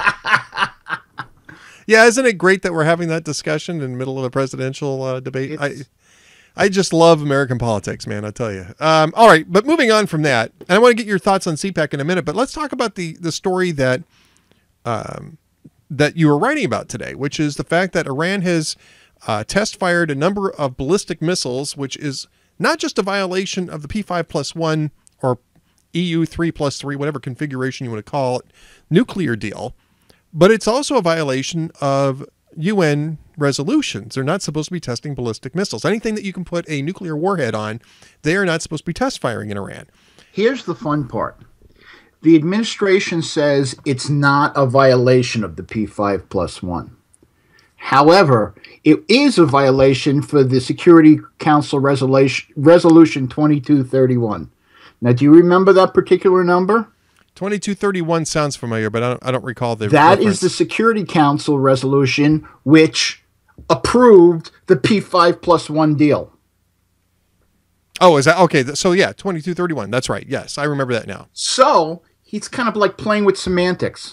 [SPEAKER 1] yeah, isn't it great that we're having that discussion in the middle of a presidential uh, debate? I, I just love American politics, man, I tell you. Um, all right, but moving on from that, and I want to get your thoughts on C PAC in a minute, but let's talk about the, the story that um, that you were writing about today, which is the fact that Iran has uh, test fired a number of ballistic missiles, which is not just a violation of the P five plus one or E U three plus three, whatever configuration you want to call it, nuclear deal, but it's also a violation of U N resolutions. They're not supposed to be testing ballistic missiles. Anything that you can put a nuclear warhead on, they are not supposed to be test firing in Iran.
[SPEAKER 3] Here's the fun part. The administration says it's not a violation of the P five plus one. However, it is a violation for the Security Council resolution, resolution twenty-two thirty-one. Now, do you remember that particular number?
[SPEAKER 1] twenty-two thirty-one sounds familiar, but I don't, I don't recall the
[SPEAKER 3] That
[SPEAKER 1] reference.
[SPEAKER 3] is the Security Council resolution which approved the P five plus one deal.
[SPEAKER 1] Oh, is that okay? So yeah, twenty-two thirty-one. That's right. Yes, I remember that now.
[SPEAKER 3] So he's kind of like playing with semantics,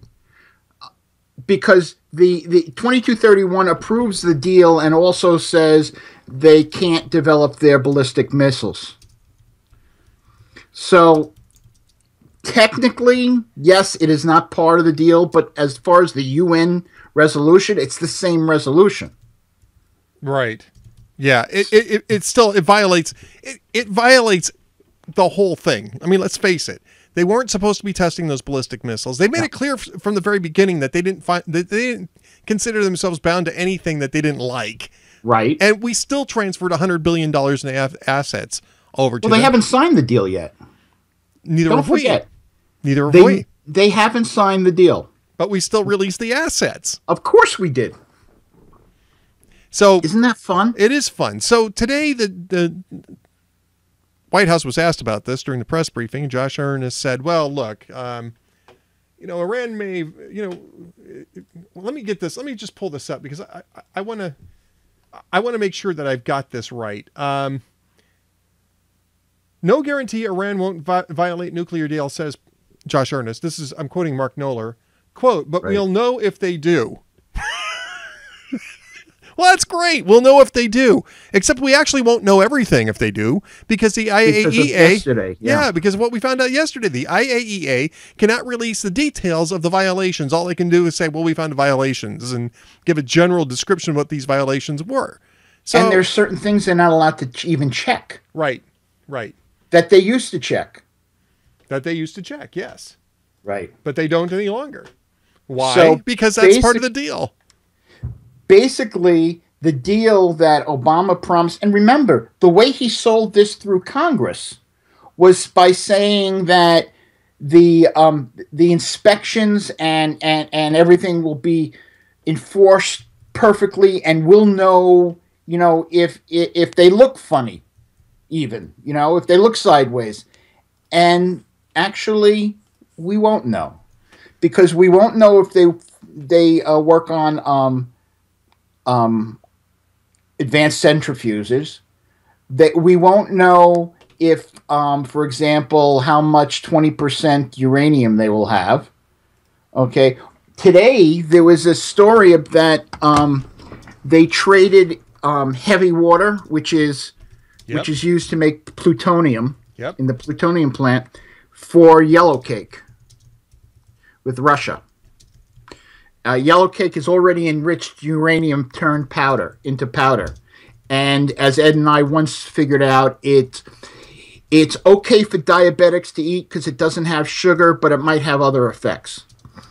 [SPEAKER 3] because the, the twenty-two thirty-one approves the deal and also says they can't develop their ballistic missiles. So technically, yes, it is not part of the deal, but as far as the U N resolution, it's the same resolution.
[SPEAKER 1] Right. Yeah. It it, it, it still it violates it, it violates the whole thing. I mean, let's face it. They weren't supposed to be testing those ballistic missiles. They made it clear f- from the very beginning that they didn't find that they didn't consider themselves bound to anything that they didn't like.
[SPEAKER 3] Right.
[SPEAKER 1] And we still transferred one hundred billion dollars in af- assets over to
[SPEAKER 3] Well, they
[SPEAKER 1] them.
[SPEAKER 3] haven't signed the deal yet.
[SPEAKER 1] Neither
[SPEAKER 3] Don't
[SPEAKER 1] have we.
[SPEAKER 3] forget.
[SPEAKER 1] Neither have
[SPEAKER 3] They,
[SPEAKER 1] we.
[SPEAKER 3] they haven't signed the deal.
[SPEAKER 1] But we still released the assets.
[SPEAKER 3] Of course we did.
[SPEAKER 1] So
[SPEAKER 3] Isn't that fun?
[SPEAKER 1] it is fun. So today the the White House was asked about this during the press briefing. Josh Earnest said, well, look, um, you know, Iran may, you know, let me get this. Let me just pull this up because I, I, I want to I want to make sure that I've got this right. Um, no guarantee Iran won't vi- violate nuclear deal, says Josh Earnest. This is, I'm quoting Mark Knoller, quote, but
[SPEAKER 3] Right.
[SPEAKER 1] we'll know if they do. Well, that's great. We'll know if they do. Except we actually won't know everything if they do, because the I A E A...
[SPEAKER 3] Because of yesterday,
[SPEAKER 1] yeah.
[SPEAKER 3] yeah.
[SPEAKER 1] because of what we found out yesterday. The I A E A cannot release the details of the violations. All they can do is say, well, we found violations, and give a general description of what these violations were. So,
[SPEAKER 3] And there's certain things they're not allowed to ch- even check
[SPEAKER 1] Right, right.
[SPEAKER 3] that they used to check.
[SPEAKER 1] That they used to check, yes.
[SPEAKER 3] Right.
[SPEAKER 1] But they don't any longer. Why?
[SPEAKER 3] So
[SPEAKER 1] because that's part of
[SPEAKER 3] basic-
[SPEAKER 1] the deal.
[SPEAKER 3] Basically, the deal that Obama promised, and remember, the way he sold this through Congress was by saying that the um, the inspections and, and, and everything will be enforced perfectly, and we'll know, you know, if if they look funny, even, you know, if they look sideways. And actually, we won't know, because we won't know if they they uh, work on um, um, advanced centrifuges. That we won't know if, um, for example, how much twenty percent uranium they will have. Okay. Today, there was a story of that um, they traded um, heavy water, which is
[SPEAKER 1] Yep.
[SPEAKER 3] which is used to make plutonium
[SPEAKER 1] Yep.
[SPEAKER 3] in the plutonium plant, for yellow cake with Russia. Uh, yellow cake is already enriched uranium turned powder into powder. And as Ed and I once figured out, it, it's okay for diabetics to eat because it doesn't have sugar, but it might have other effects.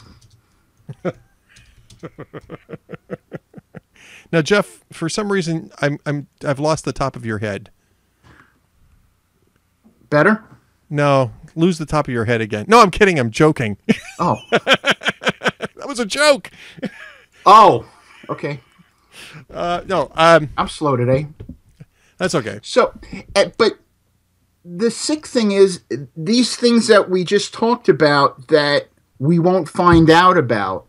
[SPEAKER 1] Now, Jeff, for some reason, I'm I'm I've lost the top of your head.
[SPEAKER 3] Better?
[SPEAKER 1] No, lose the top of your head again. No, I'm kidding. I'm joking.
[SPEAKER 3] Oh.
[SPEAKER 1] That was a joke.
[SPEAKER 3] Oh, okay.
[SPEAKER 1] Uh, no, um,
[SPEAKER 3] I'm slow today.
[SPEAKER 1] That's okay.
[SPEAKER 3] So, uh, but the sick thing is, these things that we just talked about that we won't find out about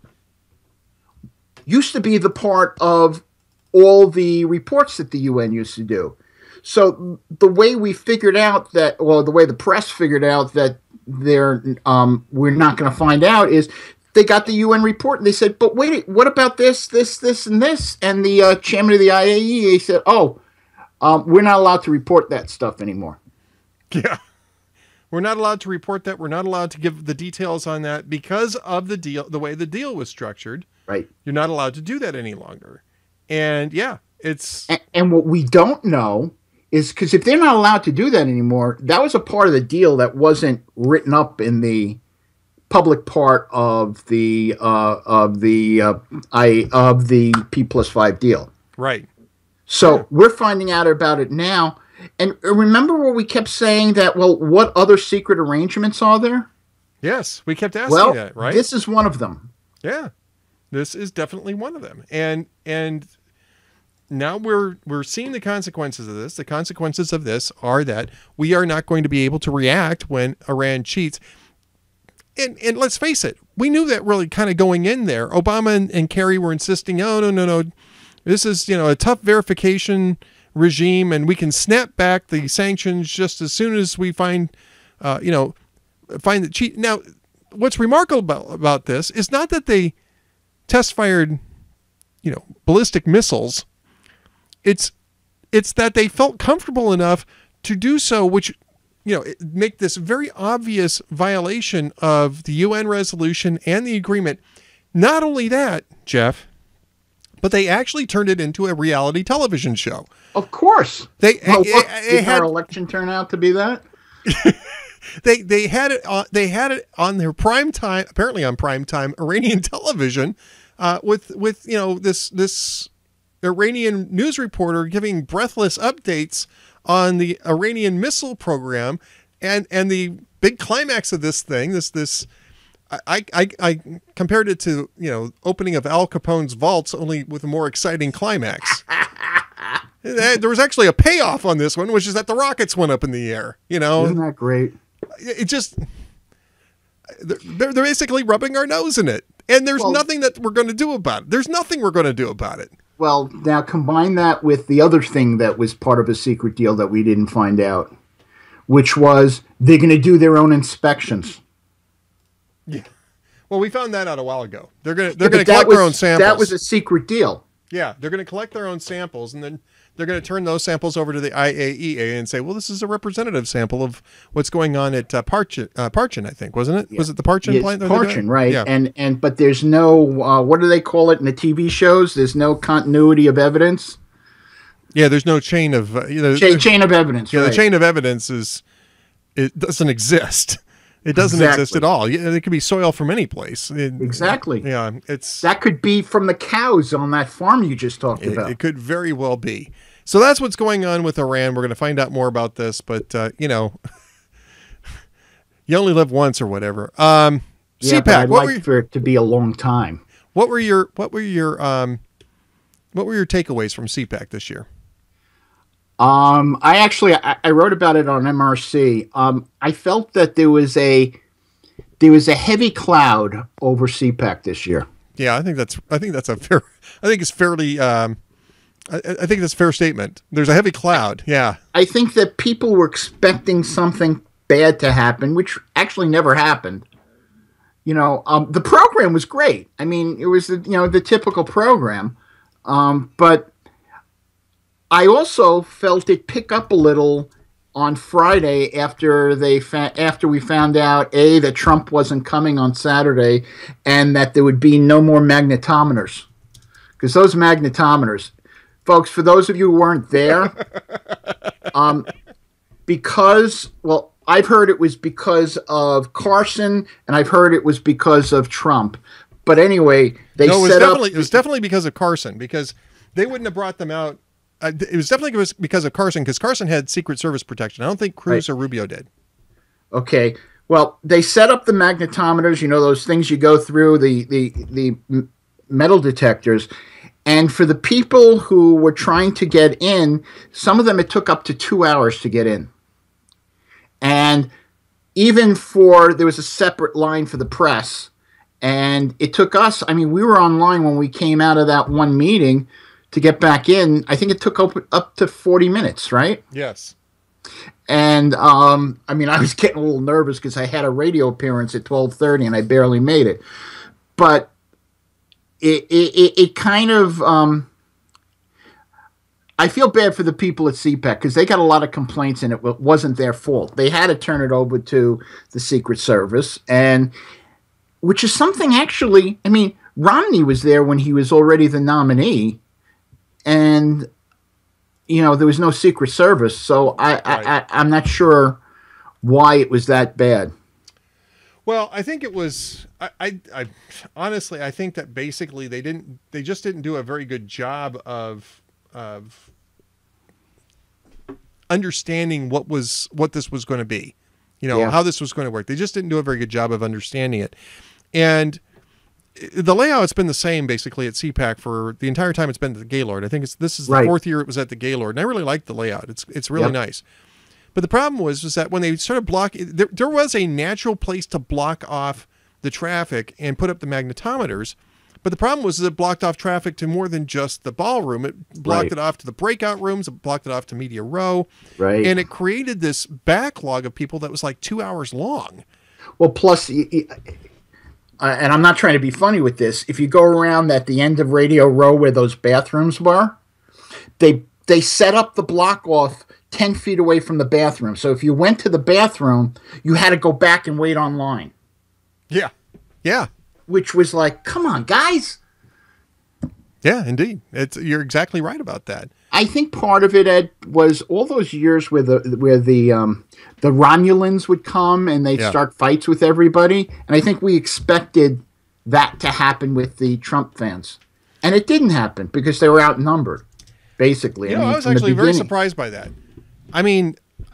[SPEAKER 3] used to be the part of all the reports that the U N used to do. So the way we figured out that, well, the way the press figured out that they're, um, we're not going to find out is they got the U N report and they said, but wait, what about this, this, this, and this? And the uh, chairman of the I A E A said, oh, um, we're not allowed to report that stuff anymore.
[SPEAKER 1] Yeah. We're not allowed to report that. We're not allowed to give the details on that because of the deal, the way the deal was structured.
[SPEAKER 3] Right.
[SPEAKER 1] You're not allowed to do that any longer. And yeah, it's...
[SPEAKER 3] And, and what we don't know is, because if they're not allowed to do that anymore, that was a part of the deal that wasn't written up in the public part of the uh, of the uh, I of the P plus five deal.
[SPEAKER 1] Right.
[SPEAKER 3] So
[SPEAKER 1] yeah.
[SPEAKER 3] We're finding out about it now. And remember where we kept saying that, well, what other secret arrangements are there?
[SPEAKER 1] Yes, we kept asking
[SPEAKER 3] well,
[SPEAKER 1] that, right?
[SPEAKER 3] This is one of them.
[SPEAKER 1] Yeah. This is definitely one of them. And and now we're we're seeing the consequences of this. The consequences of this are that we are not going to be able to react when Iran cheats. And and let's face it, we knew that really kind of going in there. Obama and, and Kerry were insisting, oh, no, no, no. This is, you know, a tough verification regime, and we can snap back the sanctions just as soon as we find, uh, you know, find the cheat. Now, what's remarkable about, about this is not that they test fired, you know, ballistic missiles. It's, it's that they felt comfortable enough to do so, which, you know, make this very obvious violation of the U N resolution and the agreement. Not only that, Jeff, but they actually turned it into a reality television show.
[SPEAKER 3] Of course.
[SPEAKER 1] They,
[SPEAKER 3] well,
[SPEAKER 1] it,
[SPEAKER 3] what,
[SPEAKER 1] it,
[SPEAKER 3] did
[SPEAKER 1] had,
[SPEAKER 3] our election turn out to be that?
[SPEAKER 1] they they had it on, they had it on their prime time, apparently on prime time Iranian television, uh, with with you know this this Iranian news reporter giving breathless updates on the Iranian missile program, and and the big climax of this thing, this this. I, I, I compared it to, you know, opening of Al Capone's vaults, only with a more exciting climax. There was actually a payoff on this one, which is that the rockets went up in the air. You know,
[SPEAKER 3] isn't that great?
[SPEAKER 1] It just they're they're basically rubbing our nose in it, and there's well, nothing that we're going to do about it. There's nothing we're going to do about it.
[SPEAKER 3] Well, now combine that with the other thing that was part of a secret deal that we didn't find out, which was they're going to do their own inspections.
[SPEAKER 1] Yeah. Well, we found that out a while ago. They're gonna they're
[SPEAKER 3] yeah,
[SPEAKER 1] gonna collect
[SPEAKER 3] was,
[SPEAKER 1] their own samples.
[SPEAKER 3] That was a secret deal.
[SPEAKER 1] Yeah, they're gonna collect their own samples, and then they're gonna turn those samples over to the I A E A and say, "Well, this is a representative sample of what's going on at uh, Parchin, uh, Parchin, I think, wasn't it? Yeah. Was it the Parchin
[SPEAKER 3] yes,
[SPEAKER 1] plant?
[SPEAKER 3] Parchin, right?
[SPEAKER 1] Yeah.
[SPEAKER 3] And and but there's no uh, what do they call it in the T V shows? There's no continuity of evidence.
[SPEAKER 1] Yeah, there's no chain of uh, you know,
[SPEAKER 3] chain, chain of evidence.
[SPEAKER 1] Yeah,
[SPEAKER 3] right.
[SPEAKER 1] The chain of evidence is it doesn't exist. It doesn't exactly. exist at all. It could be soil from any place. It,
[SPEAKER 3] exactly.
[SPEAKER 1] Yeah, it's
[SPEAKER 3] that could be from the cows on that farm you just talked
[SPEAKER 1] it,
[SPEAKER 3] about.
[SPEAKER 1] It could very well be. So that's what's going on with Iran. We're going to find out more about this, but uh, you know, you only live once or whatever. Um,
[SPEAKER 3] yeah,
[SPEAKER 1] C PAC,
[SPEAKER 3] but I'd
[SPEAKER 1] what
[SPEAKER 3] like
[SPEAKER 1] were,
[SPEAKER 3] for it to be a long time.
[SPEAKER 1] What were your What were your um, What were your takeaways from C PAC this year?
[SPEAKER 3] Um, I actually I, I wrote about it on M R C. Um, I felt that there was a there was a heavy cloud over C PAC this year.
[SPEAKER 1] Yeah, I think that's I think that's a fair. I think it's fairly. Um, I, I think that's a fair statement. There's a heavy cloud. Yeah,
[SPEAKER 3] I think that people were expecting something bad to happen, which actually never happened. You know, um, the program was great. I mean, it was the, you know the typical program, um, but. I also felt it pick up a little on Friday after they fa- after we found out a that Trump wasn't coming on Saturday, and that there would be no more magnetometers, because those magnetometers, folks, for those of you who weren't there, um, because well, I've heard it was because of Carson, and I've heard it was because of Trump, but anyway, they
[SPEAKER 1] no, it was
[SPEAKER 3] set
[SPEAKER 1] definitely
[SPEAKER 3] up.
[SPEAKER 1] It was definitely because of Carson, because they wouldn't have brought them out uh, it was definitely because of Carson, because Carson had Secret Service protection. I don't think Cruz right. or Rubio did.
[SPEAKER 3] Okay. Well, they set up the magnetometers, you know, those things you go through, the, the, the metal detectors. And for the people who were trying to get in, some of them, it took up to two hours to get in. And even for, there was a separate line for the press. And it took us, I mean, we were online when we came out of that one meeting to get back in. I think it took up, up to forty minutes, right?
[SPEAKER 1] Yes.
[SPEAKER 3] And, um, I mean, I was getting a little nervous because I had a radio appearance at twelve thirty and I barely made it. But it it, it kind of, um, I feel bad for the people at C PAC because they got a lot of complaints and it wasn't their fault. They had to turn it over to the Secret Service, and which is something actually, I mean, Romney was there when he was already the nominee, and you know, there was no Secret Service, so I, right. I, I, I'm not sure why it was that bad.
[SPEAKER 1] Well, I think it was, I, I, I honestly, I think that basically they didn't, they just didn't do a very good job of, of understanding what was, what this was going to be, you know, yeah. how this was going to work. They just didn't do a very good job of understanding it. And the layout's been the same basically at C PAC for the entire time it's been at the Gaylord. I think it's this is the right. fourth year it was at the Gaylord, and I really like the layout. It's it's really yep. nice. But the problem was was that when they started blocking, there, there was a natural place to block off the traffic and put up the magnetometers. But the problem was that it blocked off traffic to more than just the ballroom. It blocked right. it off to the breakout rooms. It blocked it off to Media Row.
[SPEAKER 3] Right.
[SPEAKER 1] And it created this backlog of people that was like two hours long.
[SPEAKER 3] Well, plus... Uh, and I'm not trying to be funny with this. If you go around at the end of Radio Row where those bathrooms were, they they set up the block off ten feet away from the bathroom. So if you went to the bathroom, you had to go back and wait online.
[SPEAKER 1] Yeah. Yeah.
[SPEAKER 3] Which was like, come on, guys.
[SPEAKER 1] Yeah, indeed. It's you're exactly right about that.
[SPEAKER 3] I think part of it, Ed, was all those years where the where the um, the Romulans would come and they'd yeah. start fights with everybody, and I think we expected that to happen with the Trump fans, and it didn't happen because they were outnumbered, basically.
[SPEAKER 1] You
[SPEAKER 3] I
[SPEAKER 1] know,
[SPEAKER 3] mean,
[SPEAKER 1] I was actually very surprised by that. I mean,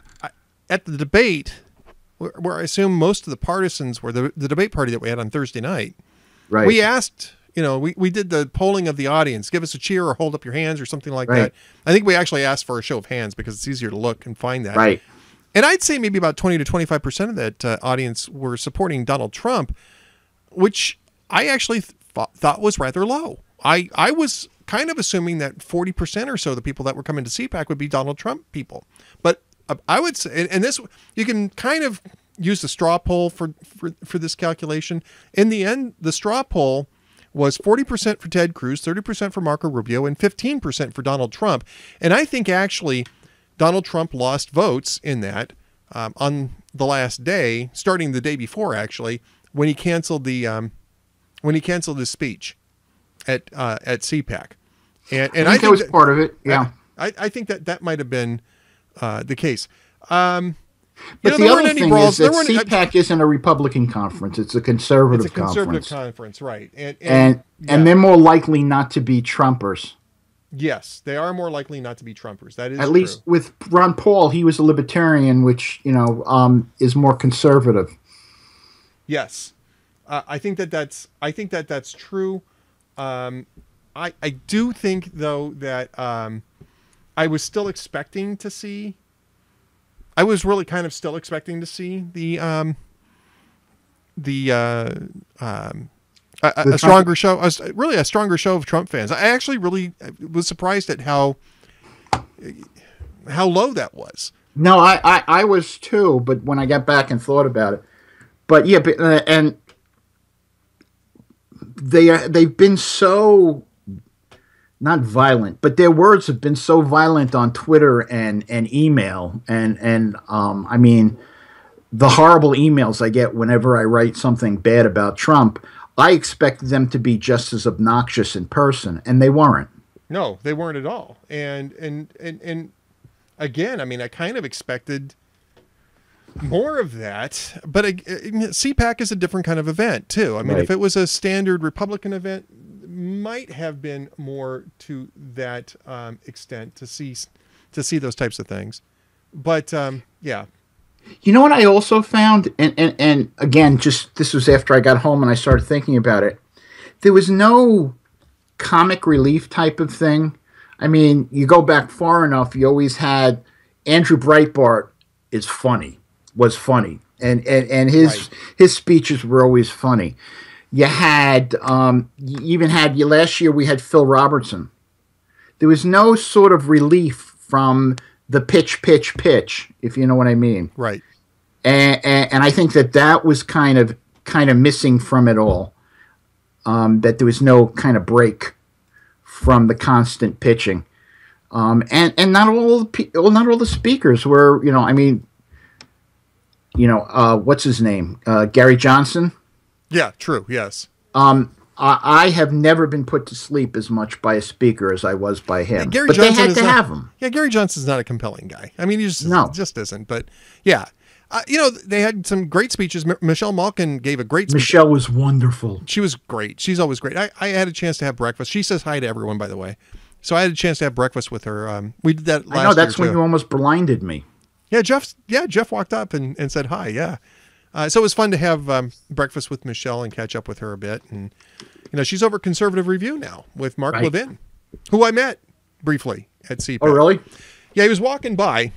[SPEAKER 1] at the debate, where, where I assume most of the partisans were the the debate party that we had on Thursday night,
[SPEAKER 3] right?
[SPEAKER 1] We asked. You know, we, we did the polling of the audience. Give us a cheer or hold up your hands or something like right. that. I think we actually asked for a show of hands because it's easier to look and find that.
[SPEAKER 3] Right.
[SPEAKER 1] And I'd say maybe about twenty to twenty-five percent of that uh, audience were supporting Donald Trump, which I actually th- thought was rather low. I, I was kind of assuming that forty percent or so of the people that were coming to C PAC would be Donald Trump people. But uh, I would say, and, and this, you can kind of use the straw poll for, for, for this calculation. In the end, the straw poll was forty percent for Ted Cruz, thirty percent for Marco Rubio, and fifteen percent for Donald Trump. And I think actually Donald Trump lost votes in that um, on the last day, starting the day before actually, when he canceled the um, when he canceled his speech at uh, at C PAC. And, and
[SPEAKER 3] I think, I think that was that, part of it. Yeah,
[SPEAKER 1] I, I think that that might have been uh, the case. Um,
[SPEAKER 3] But
[SPEAKER 1] you know,
[SPEAKER 3] the other thing
[SPEAKER 1] brawls.
[SPEAKER 3] is that C PAC isn't a Republican conference; it's a conservative,
[SPEAKER 1] it's a conservative
[SPEAKER 3] conference.
[SPEAKER 1] conference, right? And
[SPEAKER 3] and and,
[SPEAKER 1] yeah.
[SPEAKER 3] and they're more likely not to be Trumpers.
[SPEAKER 1] Yes, they are more likely not to be Trumpers. That is
[SPEAKER 3] at
[SPEAKER 1] true.
[SPEAKER 3] least with Ron Paul, he was a libertarian, which you know um, is more conservative.
[SPEAKER 1] Yes, uh, I think that that's I think that that's true. Um, I I do think though that um, I was still expecting to see. I was really kind of still expecting to see the um, the uh, um, a, a, a stronger show, a, really a stronger show of Trump fans. I actually really was surprised at how how low that was.
[SPEAKER 3] No, I, I, I was too, but when I got back and thought about it, but yeah, but, uh, and they are, they've been so. Not violent, but their words have been so violent on Twitter and, and email. And, and um, I mean, the horrible emails I get whenever I write something bad about Trump, I expected them to be just as obnoxious in person, and they weren't.
[SPEAKER 1] No, they weren't at all. And, and, and, and again, I mean, I kind of expected more of that, but uh, C PAC is a different kind of event too. I mean,
[SPEAKER 3] right.
[SPEAKER 1] if it was a standard Republican event, might have been more to that um, extent to see to see those types of things. But um, yeah.
[SPEAKER 3] You know what I also found, and, and and again, just this was after I got home and I started thinking about it. There was no comic relief type of thing. I mean, you go back far enough, you always had Andrew Breitbart is funny, was funny, and and and his
[SPEAKER 1] Right.
[SPEAKER 3] his speeches were always funny. You had um, you even had you last year we had Phil Robertson. There was no sort of relief from the pitch, pitch, pitch, if you know what I mean.
[SPEAKER 1] Right.
[SPEAKER 3] And, and, and I think that that was kind of kind of missing from it all. Um, that there was no kind of break from the constant pitching, um, and and not all the pe- well, not all the speakers were. You know, I mean, you know, uh, what's his name? Uh, Gary Johnson.
[SPEAKER 1] Yeah. True. Yes.
[SPEAKER 3] Um, I, I have never been put to sleep as much by a speaker as I was by him.
[SPEAKER 1] Gary
[SPEAKER 3] but
[SPEAKER 1] Johnson
[SPEAKER 3] they had
[SPEAKER 1] is
[SPEAKER 3] to
[SPEAKER 1] not-
[SPEAKER 3] have him.
[SPEAKER 1] Yeah, Gary Johnson's not a compelling guy. I mean, he just
[SPEAKER 3] No.
[SPEAKER 1] just isn't. But yeah, uh, you know, they had some great speeches. M- Michelle Malkin gave a great speech.
[SPEAKER 3] Michelle was wonderful.
[SPEAKER 1] She was great. She's always great. I, I had a chance to have breakfast. She says hi to everyone, by the way. So I had a chance to have breakfast with her. Um, we did that last
[SPEAKER 3] I know that's
[SPEAKER 1] year
[SPEAKER 3] when
[SPEAKER 1] too.
[SPEAKER 3] you almost blinded me.
[SPEAKER 1] Yeah, Jeff. Yeah, Jeff walked up and, and said hi. Yeah, uh, so it was fun to have um, breakfast with Michelle and catch up with her a bit. And you know, she's over at Conservative Review now with Mark
[SPEAKER 3] Right.
[SPEAKER 1] Levin, who I met briefly at C P A C.
[SPEAKER 3] Oh, really?
[SPEAKER 1] Yeah, he was walking by,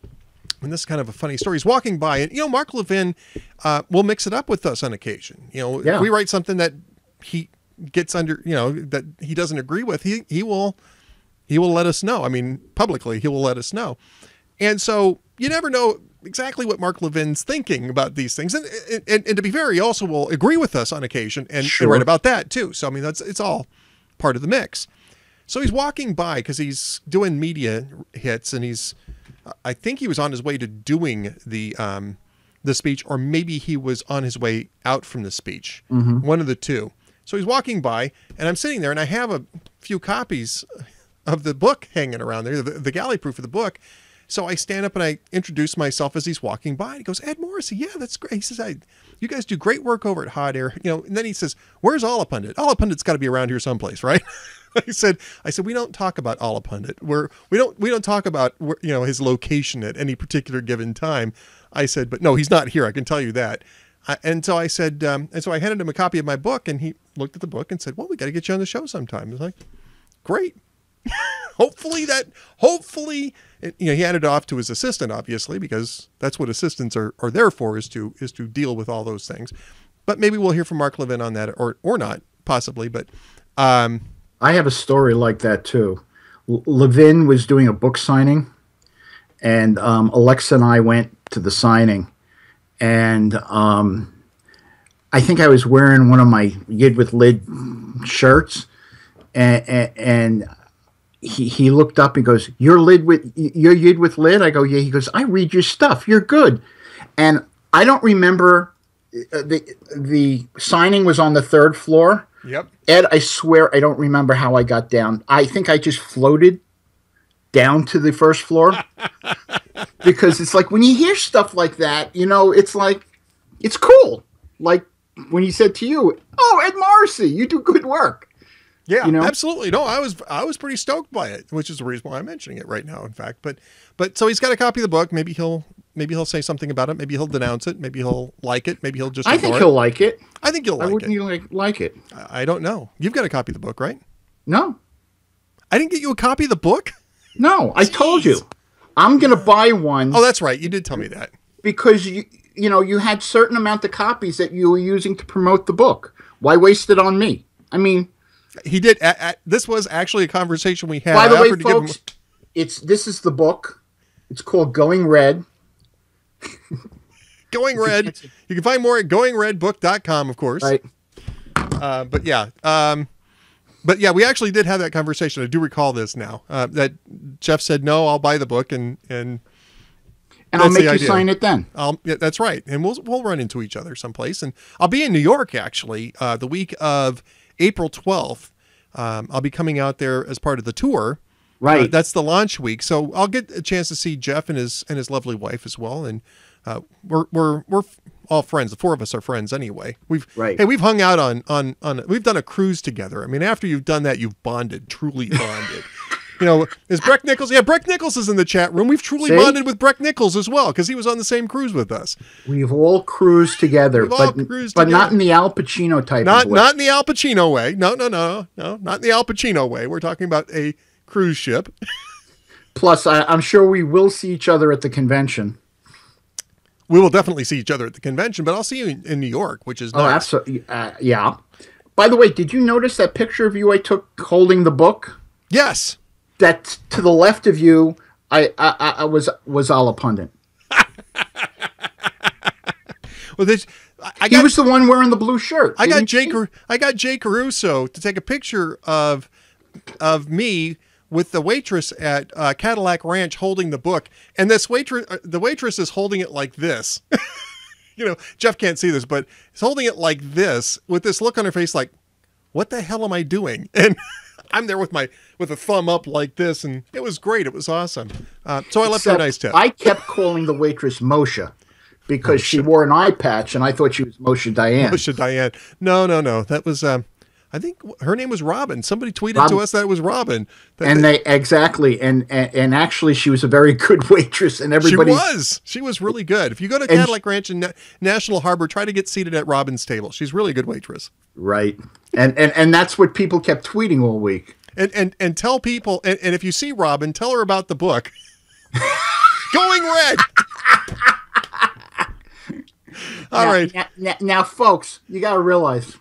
[SPEAKER 1] and this is kind of a funny story. He's walking by, and you know, Mark Levin uh, will mix it up with us on occasion. You know,
[SPEAKER 3] Yeah.
[SPEAKER 1] if we write something that he gets under, you know, that he doesn't agree with, he he will he will let us know. I mean, publicly, he will let us know. And so you never know exactly what Mark Levin's thinking about these things. And and, and to be fair, he also will agree with us on occasion and,
[SPEAKER 3] Sure.
[SPEAKER 1] and write about that too. So I mean, that's it's all part of the mix. So he's walking by because he's doing media hits, and he's, I think he was on his way to doing the um, the speech, or maybe he was on his way out from the speech,
[SPEAKER 3] Mm-hmm.
[SPEAKER 1] one of the two. So he's walking by, and I'm sitting there, and I have a few copies of the book hanging around there, the, the galley proof of the book. So I stand up and I introduce myself as he's walking by. And he goes, "Ed Morrissey, yeah, that's great." He says, I, "You guys do great work over at Hot Air." You know, and then he says, "Where's Allapundit? Allapundit's got to be around here someplace, right?" I said, "I said we don't talk about Allapundit. We're we don't we don't talk about where, you know, his location at any particular given time." I said, "But no, he's not here. I can tell you that." I, and so I said, um, and so I handed him a copy of my book, and he looked at the book and said, "Well, we got to get you on the show sometime." I was like, "Great." hopefully that, hopefully, you know, he handed it off to his assistant, obviously, because that's what assistants are, are there for, is to, is to deal with all those things. But maybe we'll hear from Mark Levin on that, or, or not, possibly. But, um,
[SPEAKER 3] I have a story like that too. L- Levin was doing a book signing, and um, Alexa and I went to the signing, and um, I think I was wearing one of my Yid with Lid shirts, and, and, and he he looked up and goes, "You're Lid with you're Yid with Lid?" I go, "Yeah." He goes, "I read your stuff. You're good." And I don't remember uh, the the signing was on the third floor.
[SPEAKER 1] yep.
[SPEAKER 3] Ed, I swear I don't remember how I got down. I think I just floated down to the first floor because it's like when you hear stuff like that, you know, it's like, it's cool. Like when he said to you, "Oh, Ed Morrissey, you do good work."
[SPEAKER 1] Yeah,
[SPEAKER 3] You know?
[SPEAKER 1] absolutely. No, I was I was pretty stoked by it, which is the reason why I'm mentioning it right now, in fact. But but so he's got a copy of the book. Maybe he'll maybe he'll say something about it. Maybe he'll denounce it. Maybe he'll like it. Maybe he'll just.
[SPEAKER 3] I
[SPEAKER 1] ignore
[SPEAKER 3] think
[SPEAKER 1] it.
[SPEAKER 3] he'll like it.
[SPEAKER 1] I think you'll
[SPEAKER 3] Why
[SPEAKER 1] like
[SPEAKER 3] wouldn't
[SPEAKER 1] it.
[SPEAKER 3] you like, like it?
[SPEAKER 1] I I don't know. You've got a copy of the book, right?
[SPEAKER 3] No,
[SPEAKER 1] I didn't get you a copy of the book.
[SPEAKER 3] no, I told you. I'm going to buy one
[SPEAKER 1] Oh, that's right. You did tell me that.
[SPEAKER 3] because you you know, you had certain amount of copies that you were using to promote the book. Why waste it on me? I mean,
[SPEAKER 1] He did. A, a, this was actually a conversation we had.
[SPEAKER 3] by the
[SPEAKER 1] I
[SPEAKER 3] way,
[SPEAKER 1] offered to give him-
[SPEAKER 3] folks, it's this is the book. It's called Going Red.
[SPEAKER 1] Going Red. You can find more at going red book dot com, of course.
[SPEAKER 3] Right.
[SPEAKER 1] Uh, but yeah, um, but yeah, we actually did have that conversation. I do recall this now. Uh, that Jeff said, "No, I'll buy the book," and and
[SPEAKER 3] And I'll
[SPEAKER 1] That's
[SPEAKER 3] make
[SPEAKER 1] the
[SPEAKER 3] you
[SPEAKER 1] idea.
[SPEAKER 3] sign it then.
[SPEAKER 1] I'll, yeah, that's right. And we'll we'll run into each other someplace. And I'll be in New York actually uh, the week of April twelfth. Um, I'll be coming out there as part of the tour.
[SPEAKER 3] Right.
[SPEAKER 1] Uh, that's the launch week, so I'll get a chance to see Jeff and his and his lovely wife as well. And uh, we're we're we're all friends. The four of us are friends anyway. We've
[SPEAKER 3] Right.
[SPEAKER 1] hey, we've hung out on on on. We've done a cruise together. I mean, after you've done that, you've bonded, truly bonded. You know, is Breck Nichols? Yeah, Breck Nichols is in the chat room. We've truly
[SPEAKER 3] See?
[SPEAKER 1] bonded with Breck Nichols as well because he was on the same cruise with us.
[SPEAKER 3] We've all cruised together,
[SPEAKER 1] We've all
[SPEAKER 3] but
[SPEAKER 1] cruised
[SPEAKER 3] but
[SPEAKER 1] together.
[SPEAKER 3] not in the Al Pacino type
[SPEAKER 1] Not
[SPEAKER 3] of way.
[SPEAKER 1] not in the Al Pacino way. No, no, no, no, not in the Al Pacino way. We're talking about a cruise ship.
[SPEAKER 3] Plus, I, I'm sure we will see each other at the convention.
[SPEAKER 1] We will definitely see each other at the convention, but I'll see you in, in New York, which is
[SPEAKER 3] Oh,
[SPEAKER 1] nice.
[SPEAKER 3] absolutely. Uh, yeah. By the way, did you notice that picture of you I took holding the book?
[SPEAKER 1] Yes.
[SPEAKER 3] That to the left of you, I I, I I was was Ala Pundit.
[SPEAKER 1] Well, this I I
[SPEAKER 3] He
[SPEAKER 1] got
[SPEAKER 3] was the one wearing the blue shirt.
[SPEAKER 1] I got
[SPEAKER 3] didn't
[SPEAKER 1] Jay
[SPEAKER 3] you?
[SPEAKER 1] Car- I got Jay Caruso to take a picture of of me with the waitress at uh, Cadillac Ranch holding the book, and this waitress uh, the waitress is holding it like this. You know, Jeff can't see this, but he's holding it like this with this look on her face, like, "What the hell am I doing?" And I'm there with my with a thumb up like this, and it was great. It was awesome. Uh, so I left her a
[SPEAKER 3] Except
[SPEAKER 1] nice tip.
[SPEAKER 3] I kept calling the waitress Moshe because she wore an eye patch, and I thought she was Moshe Diane.
[SPEAKER 1] Moshe Diane. No, no, no. That was. Um, I think her name was Robin. Somebody tweeted
[SPEAKER 3] Robin.
[SPEAKER 1] to us that it was Robin. That
[SPEAKER 3] And they exactly, and, and and actually, she was a very good waitress, and
[SPEAKER 1] She
[SPEAKER 3] everybody.
[SPEAKER 1] was. She was really good. If you go to
[SPEAKER 3] And
[SPEAKER 1] Cadillac Ranch in Na- National Harbor, try to get seated at Robin's table. She's really a good waitress.
[SPEAKER 3] Right, and and and that's what people kept tweeting all week.
[SPEAKER 1] And and and tell people. And, and if you see Robin, tell her about the book. Going Red. All
[SPEAKER 3] now,
[SPEAKER 1] right.
[SPEAKER 3] Now, now, now, folks, you got to realize,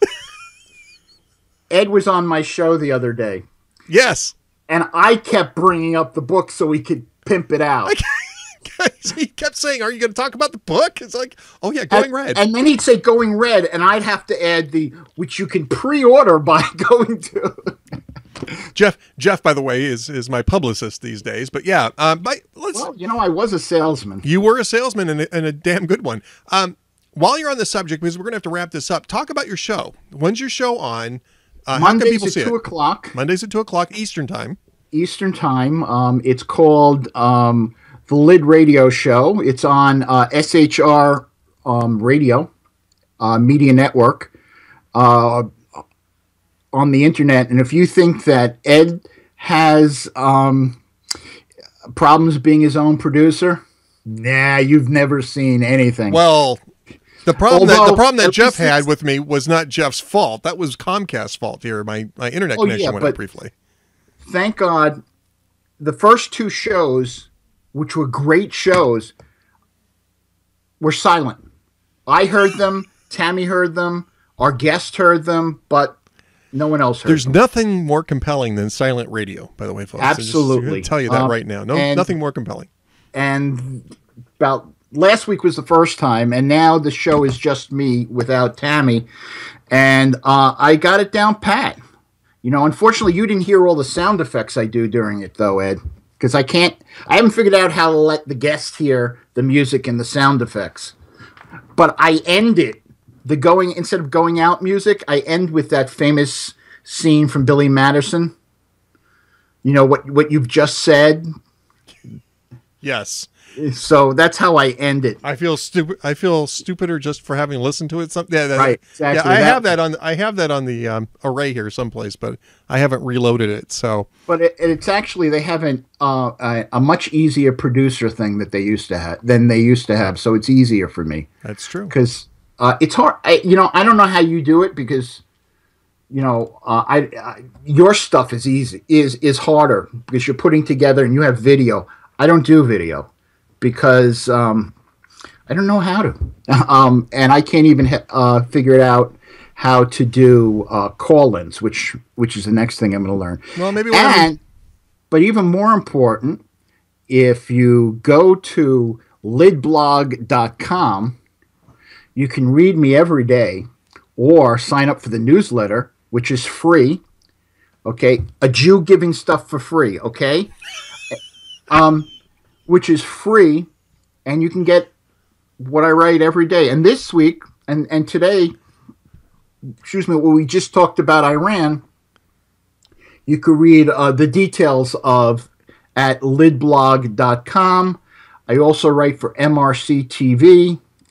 [SPEAKER 3] Ed was on my show the other day,
[SPEAKER 1] Yes.
[SPEAKER 3] and I kept bringing up the book so he could pimp it out.
[SPEAKER 1] He kept saying, "Are you going to talk about the book?" It's like, "Oh yeah, Going
[SPEAKER 3] and,
[SPEAKER 1] Red."
[SPEAKER 3] And then he'd say Going Red, and I'd have to add the, which you can pre-order by going to.
[SPEAKER 1] Jeff, Jeff, by the way, is is my publicist these days. But yeah, um, but let's.
[SPEAKER 3] Well, you know, I was a salesman.
[SPEAKER 1] You were a salesman and a, and a damn good one. Um, while you're on the subject, because we're going to have to wrap this up, talk about your show. When's your show on? Uh, how can
[SPEAKER 3] Mondays
[SPEAKER 1] people
[SPEAKER 3] at
[SPEAKER 1] see
[SPEAKER 3] two
[SPEAKER 1] it?
[SPEAKER 3] o'clock
[SPEAKER 1] Mondays at two o'clock Eastern time.
[SPEAKER 3] Eastern Time. Um, it's called um, The Lid Radio Show. It's on uh, S H R um, Radio, uh, Media Network, uh, on the internet. And if you think that Ed has um, problems being his own producer, nah, you've never seen anything.
[SPEAKER 1] Well, the problem that the
[SPEAKER 3] Although,
[SPEAKER 1] problem that
[SPEAKER 3] at
[SPEAKER 1] Jeff
[SPEAKER 3] least
[SPEAKER 1] had
[SPEAKER 3] it's-
[SPEAKER 1] with me was not Jeff's fault. That was Comcast's fault here. My my internet
[SPEAKER 3] Oh,
[SPEAKER 1] connection
[SPEAKER 3] yeah,
[SPEAKER 1] went
[SPEAKER 3] but-
[SPEAKER 1] up briefly.
[SPEAKER 3] Thank God, the first two shows, which were great shows, were silent. I heard them, Tammy heard them, our guest heard them, but no one else heard
[SPEAKER 1] There's
[SPEAKER 3] them.
[SPEAKER 1] nothing more compelling than silent radio, by the way, folks. I just- I'm
[SPEAKER 3] Absolutely.
[SPEAKER 1] gonna tell you that
[SPEAKER 3] Um,
[SPEAKER 1] right now. No,
[SPEAKER 3] and-
[SPEAKER 1] nothing more compelling.
[SPEAKER 3] And about last week was the first time, and now the show is just me without Tammy, and uh, I got it down pat. You know, unfortunately, you didn't hear all the sound effects I do during it, though, Ed, because I can't. I haven't figured out how to let the guest hear the music and the sound effects. But I end it the going instead of going out music. I end with that famous scene from Billy Madison. You know what what you've just said.
[SPEAKER 1] Yes.
[SPEAKER 3] So that's how I end it.
[SPEAKER 1] I feel stupid. I feel stupider just for having listened to it. Some, yeah, that,
[SPEAKER 3] Right, exactly.
[SPEAKER 1] Yeah, I
[SPEAKER 3] That-
[SPEAKER 1] have that on. I have that on the um, array here someplace, but I haven't reloaded it. So
[SPEAKER 3] But it, it's actually they have an, uh, a, a much easier producer thing that they used to have than they used to have. So it's easier for me
[SPEAKER 1] that's true.
[SPEAKER 3] because uh, it's hard. I, you know, I don't know how you do it because you know uh, I, I your stuff is easy is is harder because you're putting together and you have video. I don't do video because um, I don't know how to, um, and I can't even ha- uh, figure it out how to do uh, call-ins, which which is the next thing I'm going to learn.
[SPEAKER 1] Well, maybe one of the-
[SPEAKER 3] And but even more important, if you go to lidblog dot com, you can read me every day or sign up for the newsletter, which is free. Okay, a Jew giving stuff for free. Okay, um, which is free, and you can get what I write every day. And this week and and today, excuse me, what we just talked about Iran. You could read uh, the details of at lidblog dot com. I also write for M R C T V.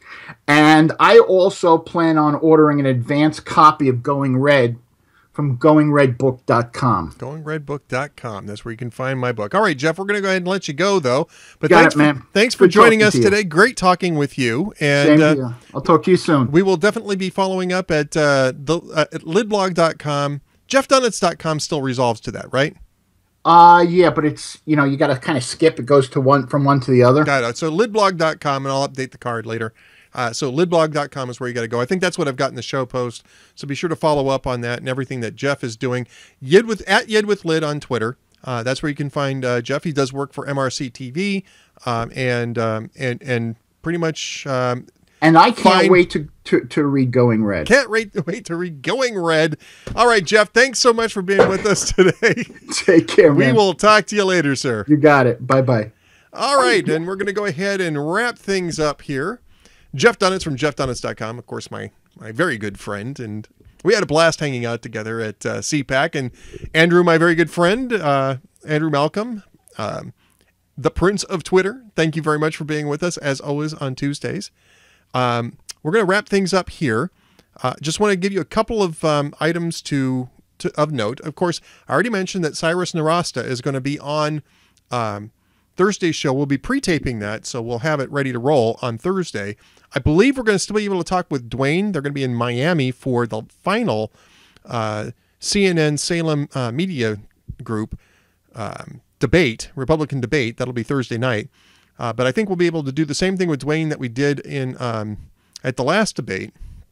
[SPEAKER 3] And I also plan on ordering an advanced copy of Going Red from going red book dot com.
[SPEAKER 1] going red book dot com. That's where you can find my book. All right, Jeff, we're going to go ahead and let you go, though. But
[SPEAKER 3] Got
[SPEAKER 1] thanks,
[SPEAKER 3] it, man.
[SPEAKER 1] For, thanks for
[SPEAKER 3] Good
[SPEAKER 1] joining us
[SPEAKER 3] talking to you.
[SPEAKER 1] today. Great talking with you. And
[SPEAKER 3] Same
[SPEAKER 1] uh,
[SPEAKER 3] here. I'll talk to you soon.
[SPEAKER 1] we will definitely be following up at, uh, the, uh, at lidblog dot com. jeff dunitz dot com still resolves to that, right?
[SPEAKER 3] Uh, yeah, but it's, you know, you got to kind of skip. It goes to one from one to the other.
[SPEAKER 1] Got it. So lidblog dot com, and I'll update the card later. Uh, so lidblog dot com is where you got to go. I think that's what I've got in the show post. So be sure to follow up on that and everything that Jeff is doing. Yid with at Yid with Lid on Twitter. Uh, that's where you can find uh, Jeff. He does work for M R C T V, um, and um, and and pretty much. Um,
[SPEAKER 3] and I can't
[SPEAKER 1] find,
[SPEAKER 3] wait to, to to read Going Red.
[SPEAKER 1] Can't wait wait to read Going Red. All right, Jeff. Thanks so much for being with us today.
[SPEAKER 3] Take care, man.
[SPEAKER 1] We will talk to you later, sir.
[SPEAKER 3] You got it. Bye bye.
[SPEAKER 1] All right, and we're going to go ahead and wrap things up here. Jeff Dunitz from jeff dunitz dot com, of course, my my very good friend, and we had a blast hanging out together at uh, C PAC. And Andrew, my very good friend, uh, Andrew Malcolm, um, the Prince of Twitter. Thank you very much for being with us as always on Tuesdays. Um, we're going to wrap things up here. Uh, just want to give you a couple of um, items to, to of note. Of course, I already mentioned that Cyrus Narasta is going to be on. Um, Thursday's show. We'll be pre-taping that, so we'll have it ready to roll on Thursday. I believe we're going to still be able to talk with Dwayne. They're going to be in Miami for the final uh, C N N Salem uh, Media Group um, debate, Republican debate. That'll be Thursday night. Uh, but I think we'll be able to do the same thing with Dwayne that we did in um, at the last debate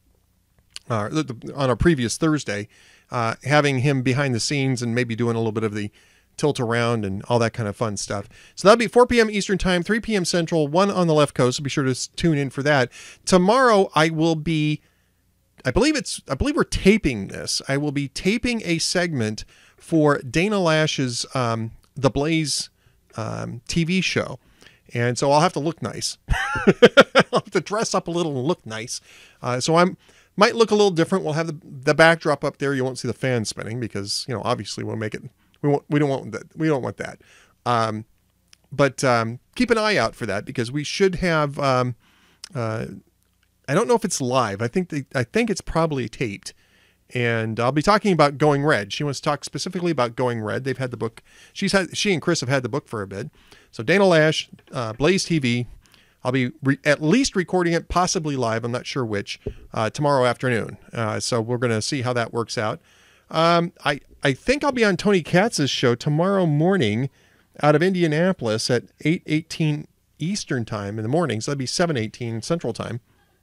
[SPEAKER 1] uh, on our previous Thursday, uh, having him behind the scenes and maybe doing a little bit of the tilt around and all that kind of fun stuff. So that'll be four p.m. Eastern time, three p.m. Central, one on the left coast. So be sure to tune in for that. Tomorrow I will be, I believe it's, I believe we're taping this. I will be taping a segment for Dana Lash's um, The Blaze um, T V show. And so I'll have to look nice. I'll have to dress up a little and look nice. Uh, so I'm, might look a little different. We'll have the, the backdrop up there. You won't see the fan spinning because, you know, obviously we'll make it, We want, we don't want that. We don't want that. Um, but um, keep an eye out for that because we should have. Um, uh, I don't know if it's live. I think they, I think it's probably taped, and I'll be talking about Going Red. She wants to talk specifically about Going Red. They've had the book. She's had. She and Chris have had the book for a bit. So Dana Lash, uh, Blaze T V. I'll be re- at least recording it, possibly live. I'm not sure which. Uh, tomorrow afternoon. Uh, so we're going to see how that works out. Um, I, I think I'll be on Tony Katz's show tomorrow morning out of Indianapolis at eight eighteen Eastern time in the morning. So that'd be seven eighteen Central time.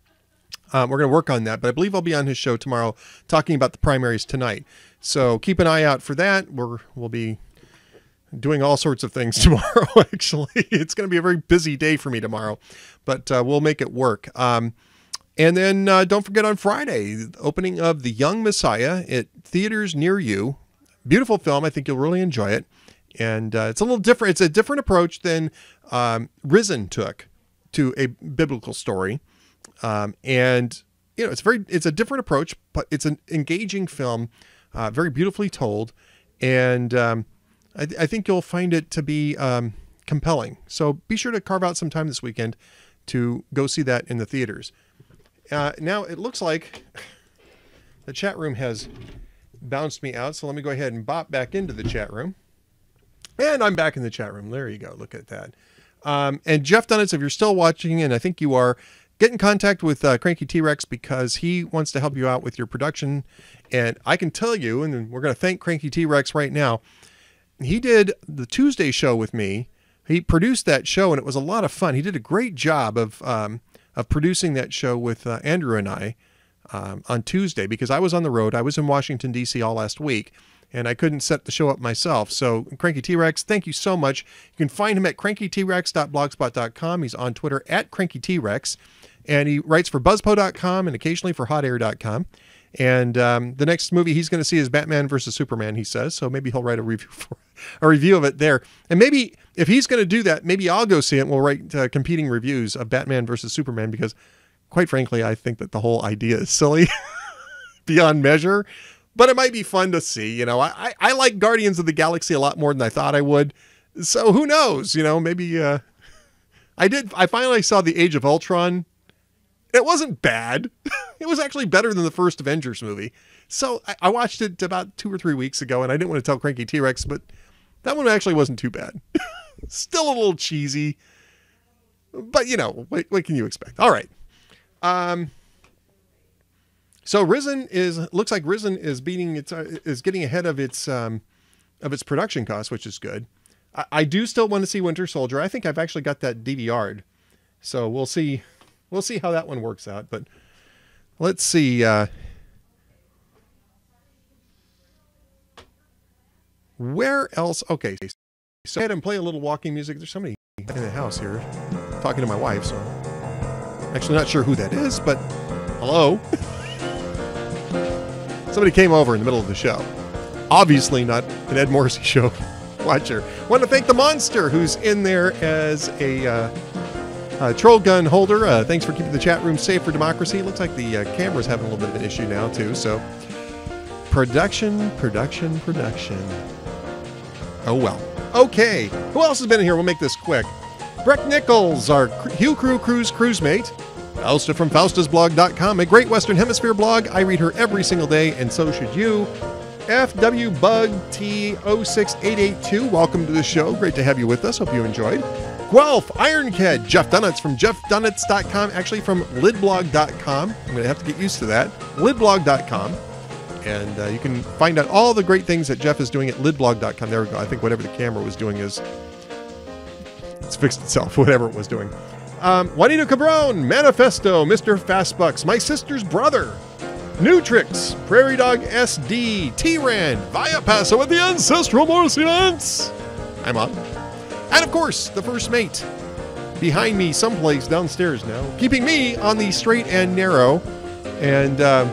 [SPEAKER 1] Um, we're going to work on that, but I believe I'll be on his show tomorrow talking about the primaries tonight. So keep an eye out for that. We're, we'll be doing all sorts of things tomorrow. Actually, it's going to be a very busy day for me tomorrow, but uh, we'll make it work. Um, And then uh, don't forget on Friday, the opening of The Young Messiah at theaters near you. Beautiful film. I think you'll really enjoy it. And uh, it's a little different. It's a different approach than um, Risen took to a biblical story. Um, and, you know, it's very, it's a different approach, but it's an engaging film, uh, very beautifully told. And um, I, I think you'll find it to be um, compelling. So be sure to carve out some time this weekend to go see that in the theaters. Uh, now it looks like the chat room has bounced me out. So let me go ahead and bop back into the chat room. And I'm back in the chat room. There you go. Look at that. Um, and Jeff Dunitz, if you're still watching, and I think you are, get in contact with uh, Cranky T-Rex because he wants to help you out with your production. And I can tell you, and we're going to thank Cranky T-Rex right now. He did the Tuesday show with me. He produced that show, and it was a lot of fun. He did a great job of um, of producing that show with uh, Andrew and I um, on Tuesday because I was on the road. I was in Washington, D C all last week, and I couldn't set the show up myself. So Cranky T-Rex, thank you so much. You can find him at cranky t rex dot blogspot dot com. He's on Twitter at cranky t rex, and he writes for buzzpo dot com and occasionally for hot air dot com. And um, the next movie he's going to see is Batman versus Superman, he says. So maybe he'll write a review for a review of it there. And maybe if he's going to do that, maybe I'll go see it and we'll write uh, competing reviews of Batman versus Superman because, quite frankly, I think that the whole idea is silly beyond measure. But it might be fun to see. You know, I, I like Guardians of the Galaxy a lot more than I thought I would. So who knows? You know, maybe uh, I did. I finally saw the Age of Ultron. It wasn't bad. It was actually better than the first Avengers movie. So I, I watched it about two or three weeks ago, and I didn't want to tell Cranky T-Rex, but that one actually wasn't too bad. Still a little cheesy, but you know, what, what can you expect? All right. Um, so Risen is, looks like Risen is beating its, uh, is getting ahead of its, um, of its production costs, which is good. I, I do still want to see Winter Soldier. I think I've actually got that D V R'd. So we'll see. We'll see how that one works out, but let's see. Uh, where else? Okay, so go ahead and play a little walking music. There's somebody in the house here talking to my wife, so I'm actually not sure who that is, but hello. Somebody came over in the middle of the show. Obviously not an Ed Morrissey show watcher. Want to thank the Monster, who's in there as a... Uh, Uh, troll gun holder, uh, thanks for keeping the chat room safe for democracy. Looks like the uh, camera's having a little bit of an issue now, too. So, production, production, production. Oh, well. Okay. Who else has been in here? We'll make this quick. Breck Nichols, our Hugh Crew Cruise cruise mate. Fausta from faustas blog dot com, a great Western Hemisphere blog. I read her every single day, and so should you. F W Bug T zero six eight eight two, welcome to the show. Great to have you with us. Hope you enjoyed. Guelph, Ironked, Jeff Dunitz from jeff dunitz dot com, actually from lidblog dot com. I'm going to have to get used to that. lidblog dot com. And uh, you can find out all the great things that Jeff is doing at lidblog dot com. There we go. I think whatever the camera was doing is... It's fixed itself, whatever it was doing. Um, Juanito Cabron, Manifesto, Mister Fastbucks, My Sister's Brother, Nutrix, Prairie Dog S D, T-Rand, Via Paso, and the Ancestral Morcians. I'm on. And of course, the first mate, behind me someplace downstairs now, keeping me on the straight and narrow. And uh,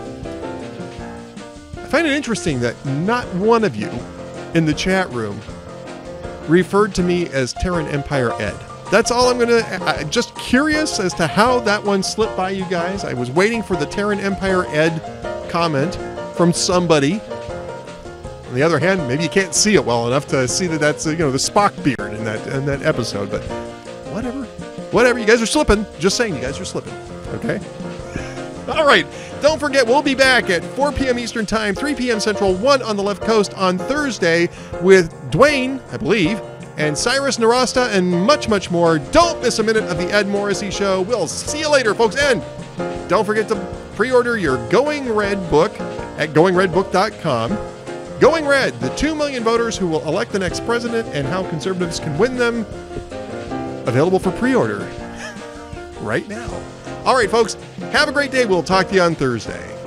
[SPEAKER 1] I find it interesting that not one of you in the chat room referred to me as Terran Empire Ed. That's all I'm going to... Just curious as to how that one slipped by you guys. I was waiting for the Terran Empire Ed comment from somebody. On the other hand, maybe you can't see it well enough to see that that's, you know, the Spock beard in that in that episode, but whatever. Whatever, you guys are slipping. Just saying, you guys are slipping. Okay? All right. Don't forget, we'll be back at four p.m. Eastern Time, three p.m. Central, one on the left coast on Thursday with Dwayne, I believe, and Cyrus Narasta, and much, much more. Don't miss a minute of the Ed Morrissey Show. We'll see you later, folks. And don't forget to pre-order your Going Red book at going red book dot com. Going Red, the two million voters who will elect the next president and how conservatives can win them. Available for pre-order right now. All right, folks, have a great day. We'll talk to you on Thursday.